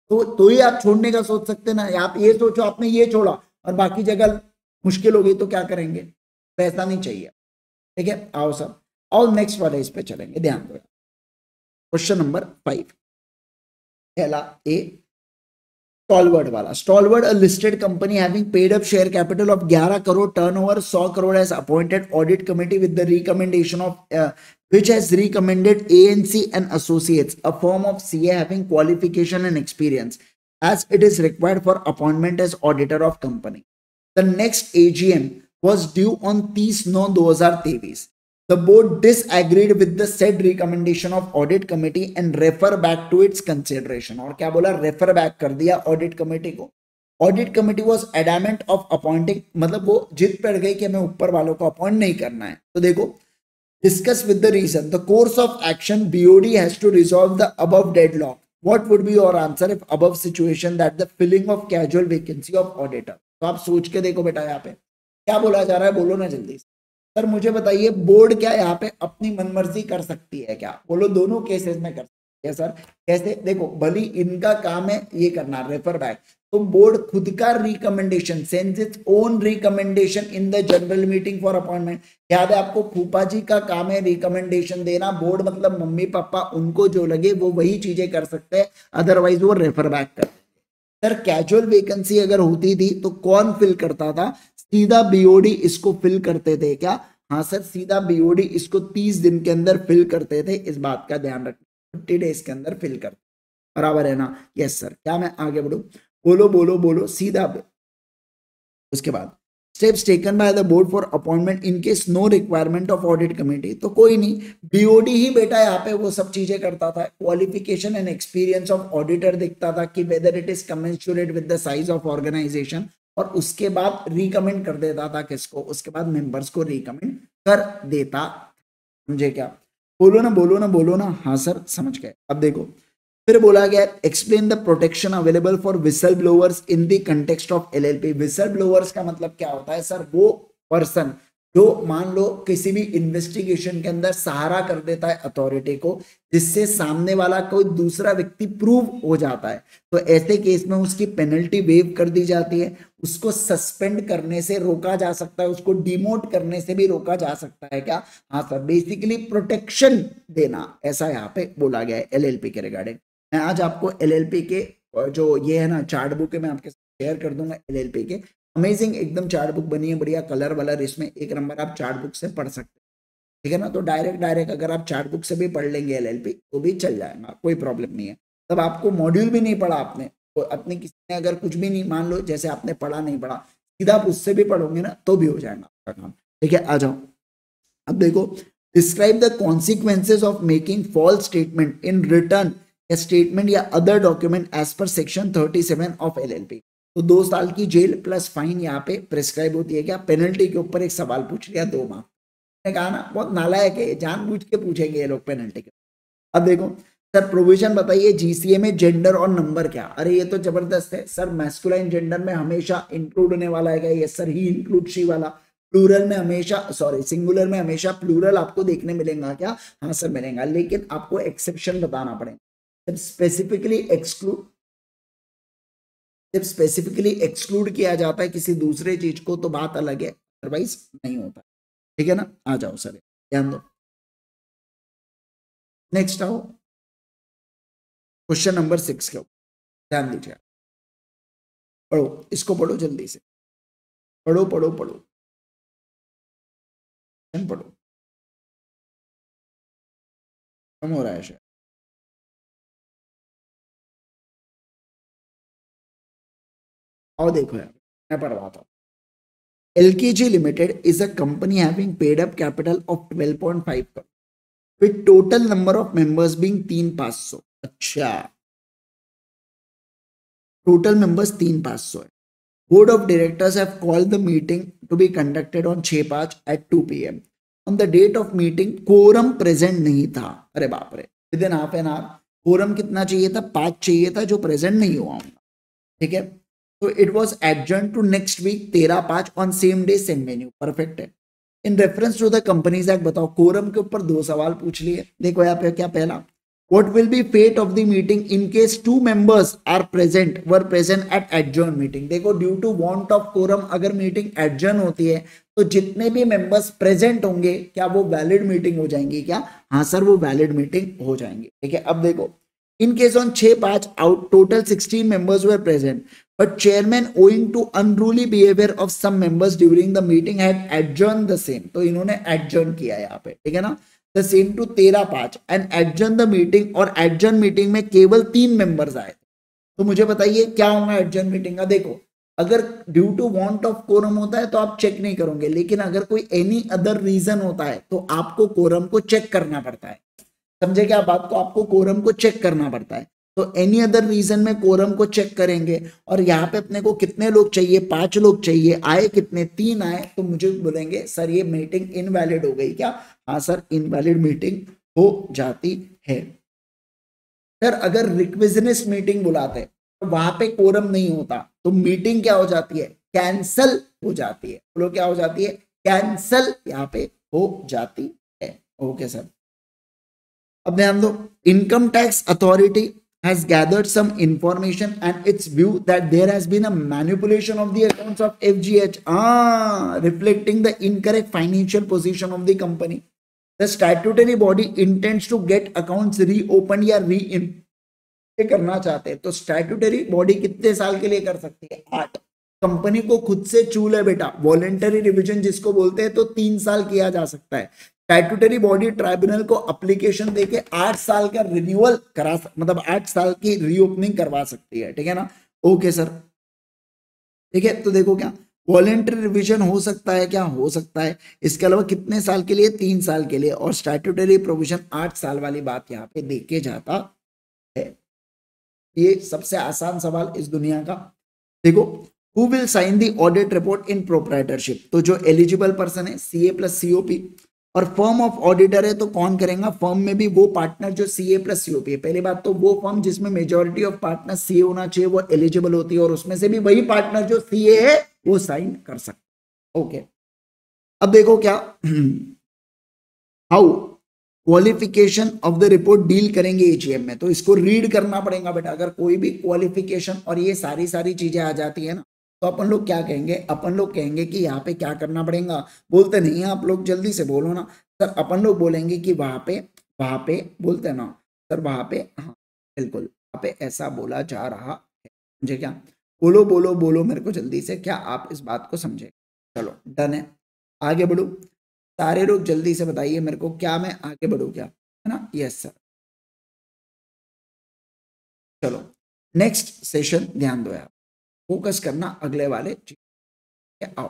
तो ही आप छोड़ने का सोच सकते ना। आप ये सोचो आपने ये छोड़ा और बाकी जगह मुश्किल हो गई तो क्या करेंगे, पैसा नहीं चाहिए। ठीक है, आओ सब, और नेक्स्ट वाले इस पे चलेंगे, ध्यान दो। क्वेश्चन नंबर 5, पहला ए, स्टॉलवर्ड वाला। Stalwart a listed company having paid up share capital of 11 crore, turnover 100 crore, has appointed audit committee with the recommendation of which has recommended ANC and Associates, a firm of CA having qualification and experience, as it is required for appointment as auditor of company. The next AGM was due on 30/9/2023. The board disagreed with the said recommendation of audit committee and refer back to its consideration. और क्या बोला, refer back कर दिया audit committee को। Audit committee was adamant of appointing, मतलब वो जिद पड़ गई कि हमें ऊपर वालों को अपॉइंट नहीं करना है। तो देखो, discuss with the reason the course of action BOD has to resolve the above deadlock. What would be your answer if above situation that the filling of casual vacancy of auditor? तो आप सोच के देखो बेटा, यहाँ पे क्या बोला जा रहा है, बोलो ना जल्दी। सर मुझे बताइए, बोर्ड क्या यहाँ पे अपनी मनमर्जी कर सकती है क्या? बोलो, दोनों केसेस में कर सकती है सर। कैसे? देखो, भली इनका काम है ये करना, रेफर बैक, तो बोर्ड खुद का recommendation, sends its own recommendation in the general meeting for appointment. याद है आपको, फूफा जी का काम है रिकमेंडेशन देना, बोर्ड मतलब मम्मी पापा, उनको जो लगे वो वही चीजें कर सकते हैं, अदरवाइज वो रेफर बैक कर। सर कैजुअल वैकेंसी अगर होती थी तो कौन फिल करता था? सीधा बीओडी इसको फिल करते थे क्या? हाँ सर, सीधा बीओडी इसको 30 दिन के अंदर फिल करते थे। इस बात का ध्यान रखना, 50 डेज के अंदर फिल करते, बराबर है ना? Yes sir. क्या मैं आगे बढ़ू? बोलो बोलो बोलो, सीधा। उसके बाद steps taken by the board for appointment in case no requirement of audit committee. तो कोई नहीं, बीओडी ही बेटा यहाँ पे वो सब चीजें करता था। Qualification and experience of auditor देखता था कि whether it is commensurate with the size of organisation, और उसके बाद रिकमेंड कर देता था किसको? उसके बाद मेंबर्स को रिकमेंड कर देता। समझे क्या? बोलो ना बोलो ना बोलो ना। हाँ सर समझ गए। अब देखो, फिर बोला गया explain the protection available for whistle blowers in the context of LLP. Whistle blowers का मतलब क्या होता है सर? वो पर्सन जो मान लो किसी भी इन्वेस्टिगेशन के अंदर सहारा कर देता है अथॉरिटी को, जिससे सामने वाला कोई दूसरा व्यक्ति प्रूव हो जाता है, तो ऐसे केस में उसकी पेनल्टी वेव कर दी जाती है, उसको सस्पेंड करने से रोका जा सकता है, उसको डिमोट करने से भी रोका जा सकता है। क्या? हाँ सर, बेसिकली प्रोटेक्शन देना, ऐसा यहाँ पे बोला गया है एलएलपी के रिगार्डिंग। मैं आज आपको एलएलपी के जो ये है ना चार्ट बुक है, मैं आपके साथ शेयर कर दूंगा। एलएलपी के अमेजिंग एकदम चार्ट बुक बनी है, बढ़िया कलर वलर, इसमें एक नंबर, आप चार्ट बुक से पढ़ सकते हैं। ठीक है ना? तो डायरेक्ट अगर आप चार्ट बुक से भी पढ़ लेंगे एलएलपी तो भी चल जाएगा, कोई प्रॉब्लम नहीं है। तब आपको मॉड्यूल भी नहीं पढ़ा आपने, तो अपने किसी ने अगर कुछ भी नहीं, मान लो जैसे आपने पढ़ा नहीं पढ़ा, सीधा आप उससे भी पढ़ोगे ना तो भी हो जाएगा आपका काम। ठीक है, आ जाओ। अब देखो, describe the consequences of making false statement in return या स्टेटमेंट या other document as per section 37 of LLP. तो 2 साल की जेल प्लस फाइन यहाँ पे प्रिस्क्राइब होती है। क्या? पेनल्टी के ऊपर एक सवाल पूछ लिया, 2 मार्क्स। मैंने कहा ना, बहुत नालायक है, जानबूझ के पूछेंगे ये लोग पेनल्टी के। अब देखो सर, प्रोविजन बताइए जीसीए में जेंडर और नंबर क्या? अरे ये तो जबरदस्त है सर। मैस्कुलाइन जेंडर में हमेशा इंक्लूड होने वाला है क्या? ये सर, ही इंक्लूड शी वाला। प्लूरल में हमेशा, सॉरी सिंगुलर में हमेशा प्लूरल आपको देखने मिलेगा क्या? हाँ सर मिलेगा, लेकिन आपको एक्सेप्शन बताना पड़ेगा। जब स्पेसिफिकली एक्सक्लूड किया जाता है किसी दूसरे चीज को तो बात अलग है, अदरवाइज नहीं होता। ठीक है ना? आ जाओ सर, ध्यान दो। नेक्स्ट आओ क्वेश्चन नंबर 6 के ऊपर ध्यान दीजिए। पढ़ो, इसको पढ़ो जल्दी से, पढ़ो पढ़ो पढ़ो पढ़ो, कम हो रहा है शायद। और देखो यार, मैं पढ़ रहा था। LKG Limited is a company having paid up capital of 12.5 crore with total number of members being 3,500। अच्छा, टोटल मेंबर्स 3,500 है। Board of directors have called the meeting to be conducted on 6/5 at 2 PM। On the date of meeting quorum present नहीं था। अरे बाप रे, within half an hour quorum कितना चाहिए था? 5 चाहिए था, जो प्रेजेंट नहीं हुआ होगा। ठीक है, तो it was adjourn to next week 13/5 on same day same venue. Perfect है। In reference to the companies act बताओ। कोरम के ऊपर 2 सवाल पूछ लिए। देखो यहाँ पे क्या, पहला What will be fate of the meeting in case two members were present at adjourned meeting? देखो due to want of quorum अगर मीटिंग एडजर्न होती है तो जितने भी मेंबर्स प्रेजेंट होंगे क्या वो वैलिड मीटिंग हो जाएंगी क्या? हाँ सर वो वैलिड मीटिंग हो जाएंगी। ठीक है, अब देखो in case on 6-5 out total 16 members were present but chairman owing to unruly behaviour of some members during the meeting had adjourn the same. तो इन्होंने एडजर्न किया यहाँ पे, ठीक है ना, the same to 13-5 and adjourn the meeting, और adjourn meeting में केवल 3 मेंबर्स आए। तो मुझे बताइए क्या होगा एडजर्न मीटिंग का? देखो अगर due to want of quorum होता है तो आप चेक नहीं करोगे, लेकिन अगर कोई एनी अदर रीजन होता है तो आपको कोरम को चेक करना पड़ता है। समझे क्या बात को? आपको कोरम को चेक करना पड़ता है। तो एनी अदर रीजन में कोरम को चेक करेंगे और यहाँ पे अपने को कितने लोग चाहिए? 5 लोग चाहिए। आए कितने? 3 आए। तो मुझे बोलेंगे सर ये मीटिंग इनवैलिड हो गई क्या? हाँ सर इनवैलिड मीटिंग हो जाती है। सर अगर रिक्विजिनिस्ट मीटिंग बुलाते तो वहां पे कोरम नहीं होता तो मीटिंग क्या हो जाती है? कैंसल हो जाती है। बोलो क्या हो जाती है? कैंसल यहाँ पे हो जाती है। ओके सर, अब ध्यान दो, income tax authority has gathered some information and its view that there has been a manipulation of the accounts of FGH, reflecting the incorrect financial position of the company. The statutory body intends to get accounts reopened या करना चाहते हैं। तो statutory body कितने साल के लिए कर सकती है? 8। कंपनी को खुद से चूल है बेटा, वॉलेंटरी रिविजन जिसको बोलते हैं, तो 3 साल किया जा सकता है। स्टैट्यूटरी बॉडी ट्राइब्यूनल को एप्लीकेशन देके 8 साल का रिन्यूअल करा, मतलब 8 साल की रीओपनिंग करवा सकती है। ठीक है ना? ओके सर, ठीक है। तो देखो क्या वॉलेंटरी रिविजन हो सकता है? क्या हो सकता है? इसके अलावा कितने साल के लिए? 3 साल के लिए। और स्टैट्यूटरी प्रोविजन 8 साल वाली बात यहाँ पे देखे जाता है। ये सबसे आसान सवाल इस दुनिया का। देखो, who will sign the audit report in proprietorship? तो जो एलिजिबल पर्सन है सीए प्लस सीओपी, और फर्म ऑफ ऑडिटर है तो कौन करेगा? फर्म में भी वो पार्टनर जो सीए प्लस सीओपी है। पहली बात तो वो फर्म जिसमें मेजॉरिटी ऑफ पार्टनर सीए होना चाहिए वो एलिजिबल होती है, और उसमें से भी वही पार्टनर जो सीए है वो साइन कर सकते। ओके, अब देखो क्या how qualification of the report deal करेंगे एजीएम में। तो इसको रीड करना पड़ेगा बेटा। अगर कोई भी क्वालिफिकेशन और ये सारी चीजें आ जाती है ना, तो अपन लोग क्या कहेंगे? अपन लोग कहेंगे कि यहाँ पे क्या करना पड़ेगा। बोलते नहीं आप लोग, जल्दी से बोलो ना सर। अपन लोग बोलेंगे कि वहां पे बोलते ना सर, वहां पे, हाँ बिल्कुल वहां पे ऐसा बोला जा रहा है। मुझे क्या बोलो बोलो बोलो मेरे को जल्दी से, क्या आप इस बात को समझे? चलो डन है, आगे बढ़ो सारे लोग, जल्दी से बताइए मेरे को, क्या मैं आगे बढ़ू क्या? है ना? Yes sir. चलो नेक्स्ट सेशन ध्यान दो यार, फोकस करना अगले वाले चीज। आओ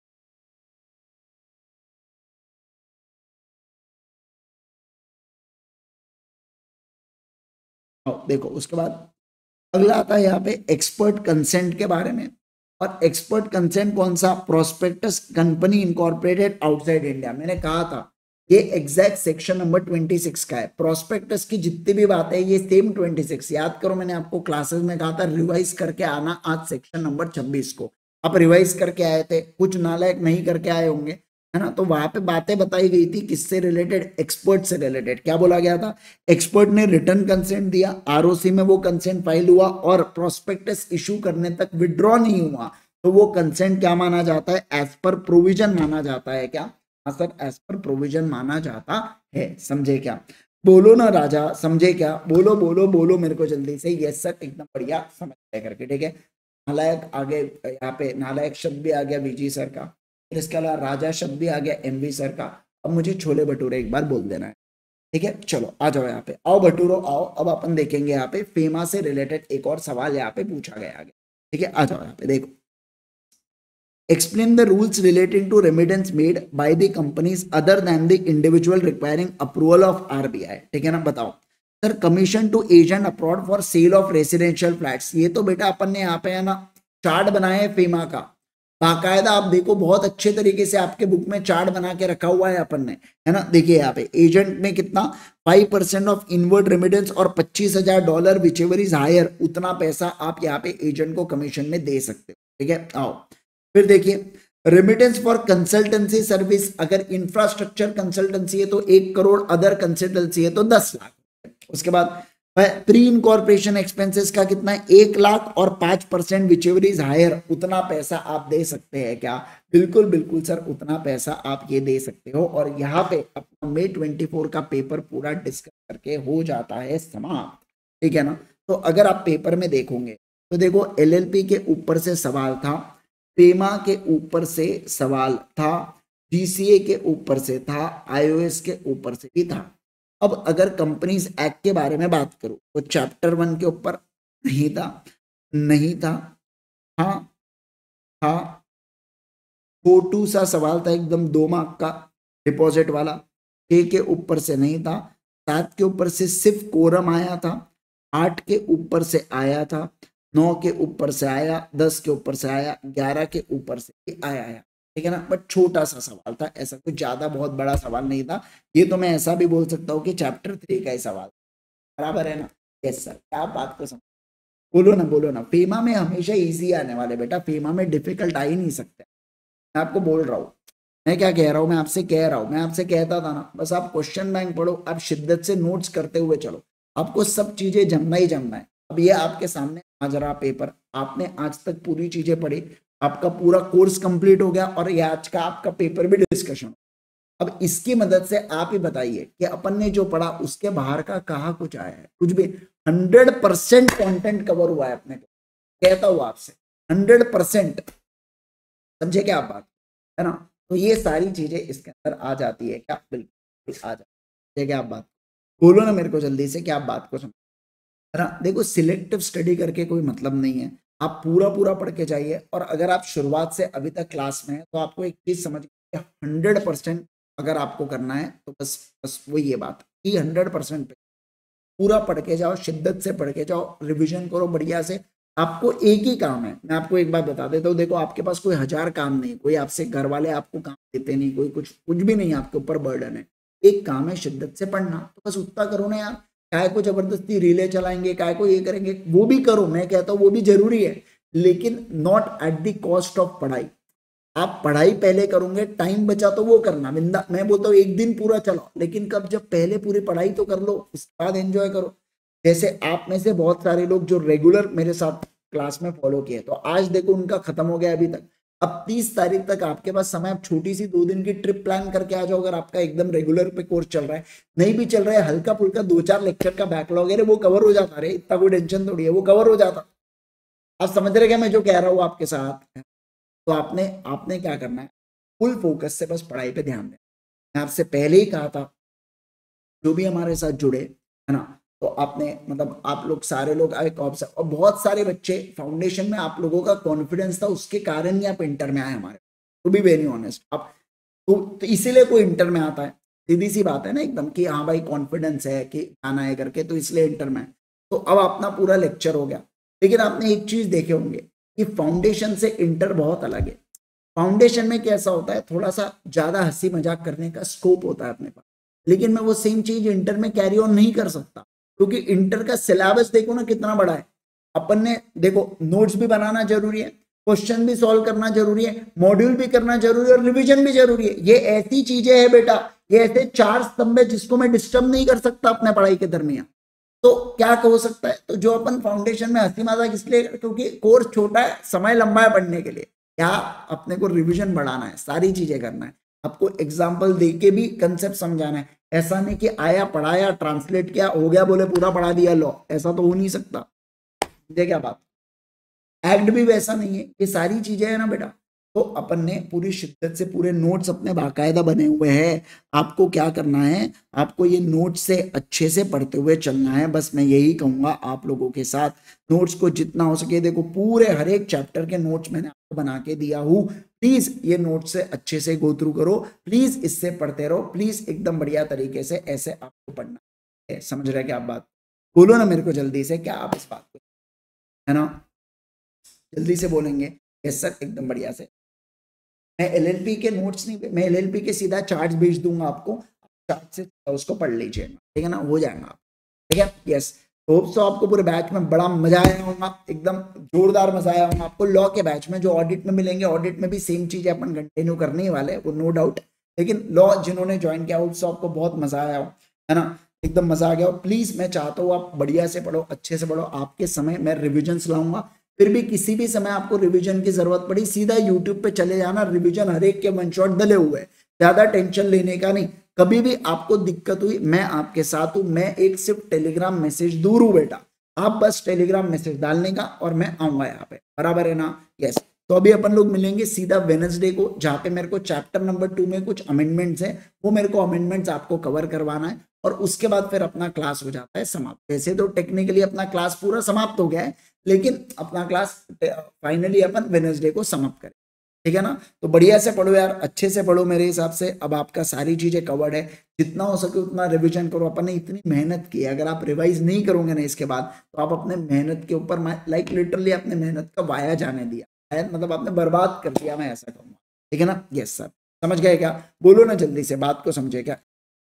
आओ देखो, उसके बाद अगला आता है यहाँ पे एक्सपर्ट कंसेंट के बारे में। और एक्सपर्ट कंसेंट कौन सा? Prospectus company incorporated outside India. मैंने कहा था ये एग्जैक्ट सेक्शन नंबर 26 का है। प्रोस्पेक्टस की जितनी भी बात है ये सेम 26। याद करो, मैंने आपको क्लासेस में कहा था रिवाइज करके आना आज सेक्शन नंबर 26 को। आप रिवाइज करके आए थे, कुछ नालायक नहीं करके आए होंगे, है ना? तो वहां पे बातें बताई गई थी किससे रिलेटेड? एक्सपर्ट से रिलेटेड। क्या बोला गया था? एक्सपर्ट ने रिटर्न कंसेंट दिया, आरओसी में वो कंसेंट फाइल हुआ और प्रोस्पेक्टस इशू करने तक विड्रॉ नहीं हुआ, तो वो कंसेंट क्या माना जाता है? एज पर प्रोविजन माना जाता है। क्या? हाँ सर, एज पर प्रोविजन माना जाता है। समझे क्या? बोलो ना राजा, समझे क्या? बोलो बोलो बोलो मेरे को जल्दी से। यस सर, एकदम बढ़िया, समझ करके। ठीक है, नालायक आगे, यहाँ पे नालायक शब्द भी आ गया वीजी सर का, फिर इसके अलावा राजा शब्द भी आ गया एमवी सर का। अब मुझे छोले भटूरे एक बार बोल देना है। ठीक है, चलो आ जाओ यहाँ पे, आओ भटूरो आओ। अब अपन देखेंगे यहाँ पे फेमा से रिलेटेड एक और सवाल यहाँ पे पूछा गया आगे। ठीक है, आ जाओ यहाँ पे देखो। Explain the rules relating to remittance made by the companies other than the individual requiring approval of RBI। ठीक है ना? बताओ sir. Commission to agent abroad for sale of residential flats, ये तो बेटा अपन ने यहाँ पे है ना चार्ट बनाया है फेमा का बाकायदा। आप देखो बहुत अच्छे तरीके से आपके बुक में चार्ट बना के रखा हुआ है अपन ने, है ना? देखिए यहाँ पे एजेंट में कितना 5% ऑफ इनवर्ड रेमिटेंस और $25,000 विच एवर इज हायर, उतना पैसा आप यहाँ पे एजेंट को कमीशन में दे सकते हो। ठीक है, आओ फिर देखिए रेमिटेंस फॉर कंसल्टेंसी सर्विस। अगर इंफ्रास्ट्रक्चर कंसल्टेंसी है तो 1 करोड़, अदर कंसल्टेंसी है तो 10 लाख। उसके बाद प्री इनकॉर्पोरेशन एक्सपेंसेस का कितना है, 1 लाख और 5% विच एवर इज हायर, उतना पैसा आप दे सकते हैं क्या? बिल्कुल बिल्कुल सर, उतना पैसा आप ये दे सकते हो। और यहाँ पे अपना May 24 का पेपर पूरा डिस्कस करके हो जाता है समाप्त, ठीक है ना। तो अगर आप पेपर में देखोगे तो देखो LLP के ऊपर से सवाल था, पेमा के ऊपर से सवाल था, GCA के ऊपर से था, IOS के ऊपर से भी था। अब अगर कंपनीज एक्ट के बारे में बात करूं तो चैप्टर 1 के ऊपर नहीं था, नहीं था, हाँ हाँ, छोटू सा सवाल था एकदम 2 मार्क का डिपॉजिट वाला, के ऊपर से नहीं था, 7 के ऊपर से सिर्फ कोरम आया था, 8 के ऊपर से आया था, 9 के ऊपर से आया, 10 के ऊपर से आया, 11 के ऊपर से भी आया, ठीक है ना। बट छोटा सा सवाल था, ऐसा कुछ ज्यादा बहुत बड़ा सवाल नहीं था। ये तो मैं ऐसा भी बोल सकता हूँ कि चैप्टर 3 का ही सवाल, बराबर है ना। यस सर, क्या बात को समझ, बोलो ना, फेमा में हमेशा इजी आने वाले बेटा, फेमा में डिफिकल्ट आ ही नहीं सकते। मैं आपको बोल रहा हूँ, मैं क्या कह रहा हूँ, मैं आपसे कह रहा हूँ, मैं आपसे कहता था ना, बस आप क्वेश्चन बैंक पढ़ो, आप शिद्दत से नोट्स करते हुए चलो, आपको सब चीजें जमना ही जमना है। अब ये आपके सामने आज रहा पेपर, आपने आज तक पूरी चीजें पढ़ी, आपका पूरा कोर्स कंप्लीट हो गया, और ये आज का आपका पेपर भी डिस्कशन। अब इसकी मदद से आप ही बताइए कि अपन ने जो पढ़ा उसके बाहर का कहा कुछ आया है, कुछ भी? 100% कंटेंट कवर हुआ है अपने को, कहता हूँ आपसे 100%, समझे क्या आप बात, है ना। तो ये सारी चीजें इसके अंदर आ जाती है क्या? बिल्कुल आ जाती है क्या आप बात, बोलो ना मेरे को जल्दी से, क्या आप बात को समझ, है ना। देखो सिलेक्टिव स्टडी करके कोई मतलब नहीं है, आप पूरा पूरा पढ़ के जाइए। और अगर आप शुरुआत से अभी तक क्लास में है तो आपको एक चीज समझ, 100% अगर आपको करना है तो बस बस वो ये बात कि 100% पूरा पढ़ के जाओ, शिद्दत से पढ़ के जाओ, रिवीजन करो बढ़िया से। आपको एक ही काम है, मैं आपको एक बात बता देता हूँ, देखो आपके पास कोई 1000 काम नहीं, कोई आपसे घर वाले आपको काम देते नहीं, कोई कुछ भी नहीं आपके ऊपर बर्डन है। एक काम है शिद्दत से पढ़ना, तो बस उतना करो ना यार। काय को जबरदस्ती रीले चलाएंगे, काय को ये करेंगे, वो भी करो, मैं कहता हूँ वो भी जरूरी है, लेकिन not at the cost of पढ़ाई। आप पढ़ाई पहले करोगे, टाइम बचा तो वो करना बिंदा, मैं बोलता हूँ एक दिन पूरा चलो, लेकिन कब, जब पहले पूरी पढ़ाई तो कर लो, उसके बाद एंजॉय करो। जैसे आप में से बहुत सारे लोग जो रेगुलर मेरे साथ क्लास में फॉलो किए, तो आज देखो उनका खत्म हो गया अभी तक। अब 30 तारीख तक आपके पास समय, आप छोटी सी 2 दिन की ट्रिप प्लान करके आ जाओ, अगर आपका एकदम रेगुलर पे कोर्स चल रहा है, नहीं भी चल रहा है, हल्का फुल्का 2-4 लेक्चर का बैकलॉग है, वो कवर हो जाता है, इतना कोई टेंशन थोड़ी है, वो कवर हो जाता। आप समझ रहे क्या मैं जो कह रहा हूँ आपके साथ? तो आपने आपने क्या करना है, फुल फोकस से बस पढ़ाई पे ध्यान देना। मैं आपसे पहले ही कहा था, जो भी हमारे साथ जुड़े, है ना, तो आपने मतलब आप लोग सारे लोग एक ऑब्जर्व, और बहुत सारे बच्चे फाउंडेशन में आप लोगों का कॉन्फिडेंस था, उसके कारण ही आप इंटर में आए हमारे, टू बी वेरी ऑनेस्ट। आप तो इसीलिए कोई इंटर में आता है, सीधी सी बात है ना एकदम, कि हाँ भाई कॉन्फिडेंस है कि आना है करके, तो इसलिए इंटर में। तो अब अपना पूरा लेक्चर हो गया, लेकिन आपने एक चीज देखे होंगे कि फाउंडेशन से इंटर बहुत अलग है। फाउंडेशन में कैसा होता है, थोड़ा सा ज्यादा हंसी मजाक करने का स्कोप होता है अपने पास, लेकिन मैं वो सेम चीज इंटर में कैरी ऑन नहीं कर सकता, क्योंकि इंटर का सिलेबस देखो ना कितना बड़ा है। अपन ने देखो नोट्स भी बनाना जरूरी है, क्वेश्चन भी सॉल्व करना जरूरी है, मॉड्यूल भी करना जरूरी है, और रिवीजन भी जरूरी है। ये ऐसी चीजें हैं बेटा, ये ऐसे 4 स्तंभ है जिसको मैं डिस्टर्ब नहीं कर सकता अपने पढ़ाई के दरमियान। तो क्या हो सकता है, तो जो अपन फाउंडेशन में हंसी मजाक इसलिए, क्योंकि कोर्स छोटा है, समय लंबा है पढ़ने के लिए, क्या अपने को रिवीजन बढ़ाना है, सारी चीजें करना है, आपको एग्जाम्पल देके भी कंसेप्ट समझाना है। ऐसा नहीं कि आया पढ़ाया ट्रांसलेट किया हो गया, बोले पूरा पढ़ा दिया लो, ऐसा तो हो नहीं सकता। ये क्या बात, एक्ट भी वैसा नहीं है, ये सारी चीजें है ना बेटा। तो अपन ने पूरी शिद्दत से पूरे नोट्स अपने बाकायदा बने हुए हैं। आपको क्या करना है, आपको ये नोट्स से अच्छे से पढ़ते हुए चलना है, बस मैं यही कहूंगा आप लोगों के साथ। नोट्स को जितना हो सके, देखो पूरे हर एक चैप्टर के नोट्स मैंने आपको बना के दिया हूँ, प्लीज ये नोट्स से अच्छे से गो थ्रू करो, प्लीज इससे पढ़ते रहो, प्लीज एकदम बढ़िया तरीके से ऐसे आपको पढ़ना है। समझ रहे क्या आप बात, बोलो ना मेरे को जल्दी से, क्या आप इस बात को, है ना, जल्दी से बोलेंगे? यस सर, एकदम बढ़िया से। मैं एलएलपी के नोट्स नहीं, मैं एलएलपी के सीधा चार्ट भेज दूंगा आपको, चार्ट से उसको पढ़ लीजिए, ठीक है ना, हो जाएगा आप, ठीक है। यस, होप सो आपको पूरे बैच में बड़ा मजा आया होगा, एकदम जोरदार मजा आया होगा आपको। लॉ के बैच में जो ऑडिट में मिलेंगे, ऑडिट में भी सेम चीजें अपन कंटिन्यू करने वाले, वो नो डाउट, लेकिन लॉ जिन्होंने ज्वाइन किया होप सो आपको बहुत मजा आया हो, है ना। एकदम मजा आ गया। और प्लीज मैं चाहता हूँ आप बढ़िया से पढ़ो, अच्छे से पढ़ो। आपके समय मैं रिविजन लाऊंगा, फिर भी किसी भी समय आपको रिवीजन की जरूरत पड़ी सीधा यूट्यूब पे चले जाना, रिवीजन हर एक के वन शॉट डले हुए हैं, ज्यादा टेंशन लेने का नहीं। कभी भी आपको दिक्कत हुई मैं आपके साथ हूं, मैं एक सिर्फ टेलीग्राम मैसेज दूर हूं बेटा, आप बस टेलीग्राम मैसेज डालने का और मैं आऊंगा यहाँ पे, बराबर है ना? यस। तो अभी अपन लोग मिलेंगे सीधा वेडनेसडे को, जहाँ पे मेरे को चैप्टर नंबर 2 में कुछ अमेंडमेंट्स है, वो मेरे को अमेंडमेंट्स आपको कवर करवाना है, और उसके बाद फिर अपना क्लास हो जाता है समाप्त। वैसे तो टेक्निकली अपना क्लास पूरा समाप्त हो गया है, लेकिन अपना क्लास फाइनली अपन वेडनेसडे को समाप्त करें, ठीक है ना? तो बढ़िया से पढ़ो यार, अच्छे से पढ़ो मेरे हिसाब से। अब आपका सारी चीजें कवर्ड है, जितना हो सके उतना रिवीजन करो। अपन ने इतनी मेहनत की है, अगर आप रिवाइज नहीं करोगे ना इसके बाद, तो आप अपने मेहनत के ऊपर लाइक लिटरली अपने मेहनत का वाया जाने दिया, मतलब आपने बर्बाद कर दिया, मैं ऐसा कहूंगा, ठीक है ना? यस सर, समझ गए क्या? बोलो ना जल्दी से, बात को समझे क्या?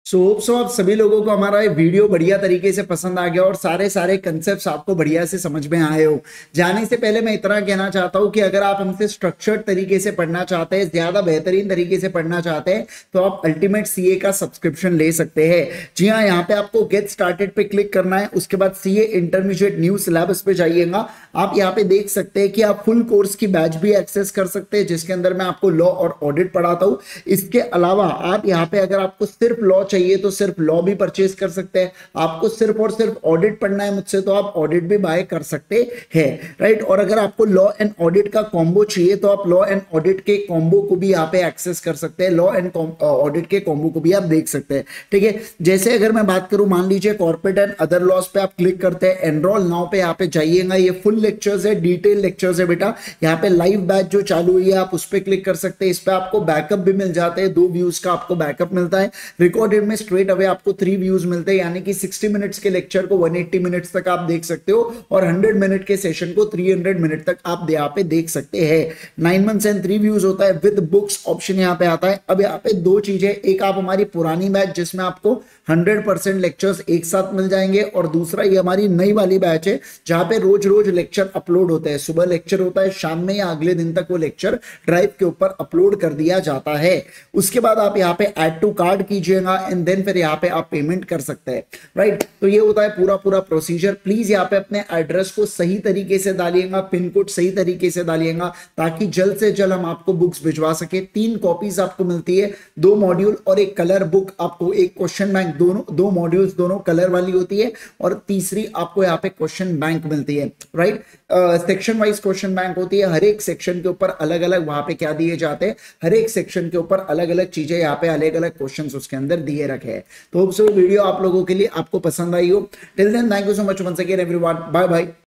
सो आप सभी लोगों को हमारा ये वीडियो बढ़िया तरीके से पसंद आ गया और सारे कंसेप्ट्स आपको बढ़िया से समझ में आए हो। जाने से पहले मैं इतना कहना चाहता हूं कि अगर आप हमसे स्ट्रक्चर्ड तरीके से पढ़ना चाहते हैं, ज्यादा बेहतरीन तरीके से पढ़ना चाहते हैं, तो आप अल्टीमेट सीए का सब्सक्रिप्शन ले सकते हैं। जी हाँ, यहाँ पे आपको गेट स्टार्टेड पे क्लिक करना है, उसके बाद सीए इंटरमीडिएट न्यू सिलेबस पे जाइएगा। आप यहाँ पे देख सकते हैं कि आप फुल कोर्स की बैच भी एक्सेस कर सकते हैं, जिसके अंदर मैं आपको लॉ और ऑडिट पढ़ाता हूँ। इसके अलावा आप यहाँ पे अगर आपको सिर्फ लॉ चाहिए तो सिर्फ लॉ भी परचेज कर सकते हैं, आपको सिर्फ और सिर्फ ऑडिट पढ़ना है मुझसे तो आप ऑडिट भी बाय कर सकते हैं, राइट? और अगर आपको लॉ एंड ऑडिट का कॉम्बो चाहिए तो आप लॉ एंड ऑडिट के कॉम्बो को भी यहाँ पे एक्सेस कर सकते हैं, लॉ एंड ऑडिट के कॉम्बो को भी आप देख सकते हैं, ठीक है? जैसे अगर मैं बात करूं, मान लीजिए कॉर्पोरेट एंड अदर लॉस पे आप क्लिक करते हैं, एनरोल नाउ पे यहाँ पे जाइएगा, ये फुल लेक्चर्स है, डिटेल लेक्चर्स है बेटा। यहाँ पे लाइव बैच जो चालू हुई है आप उस पर क्लिक कर सकते हैं, इस पे आपको बैकअप भी मिल जाते हैं, 2 व्यूज का आपको बैकअप मिलता है, रिकॉर्डेड में स्ट्रेट अवे आपको 3 व्यूज मिलते हैं, यानी कि 60 मिनट्स के लेक्चर को 180 मिनट्स तक आप देख सकते हो, और 100 मिनट के सेशन को 300 मिनट तक आप यहाँ पे देख सकते हैं। 9 मंथ्स एंड 3 व्यूज होता है, विद बुक्स ऑप्शन यहाँ पे आता है। अब यहाँ पे 2 चीजें, एक आप हमारी पुरानी बैच जिसमें आपको 100% लेक्चर्स एक साथ मिल जाएंगे, और दूसरा ये हमारी नई वाली बैच है जहां पे रोज रोज लेक्चर अपलोड होते हैं, सुबह लेक्चर होता है, शाम में या अगले दिन तक वो लेक्चर ड्राइव के ऊपर अपलोड कर दिया जाता है। उसके बाद आप यहाँ पे ऐड टू कार्ड कीजिएगा, एंड देन फिर यहाँ पे आप पेमेंट कर सकते हैं, राइट? तो ये होता है पूरा प्रोसीजर। प्लीज यहाँ पे अपने एड्रेस को सही तरीके से डालिएगा, पिन कोड सही तरीके से डालिएगा, ताकि जल्द से जल्द हम आपको बुक्स भिजवा सके। 3 कॉपीज आपको मिलती है, 2 मॉड्यूल और एक कलर बुक, आपको एक क्वेश्चन बैंक, दोनों 2 मॉड्यूल्स दोनों कलर वाली होती है, और तीसरी आपको यहाँ पे क्वेश्चन बैंक मिलती है, right? Section wise question bank होती है, हर एक सेक्शन के ऊपर अलग अलग वहां पे क्या दिए जाते हैं, हर एक सेक्शन के ऊपर अलग अलग चीजें, यहाँ पे अलग अलग क्वेश्चंस उसके अंदर दिए रखे हैं। तो वीडियो आप लोगों के लिए आपको पसंद आई हो। Till then thank you so much once again everyone, bye bye.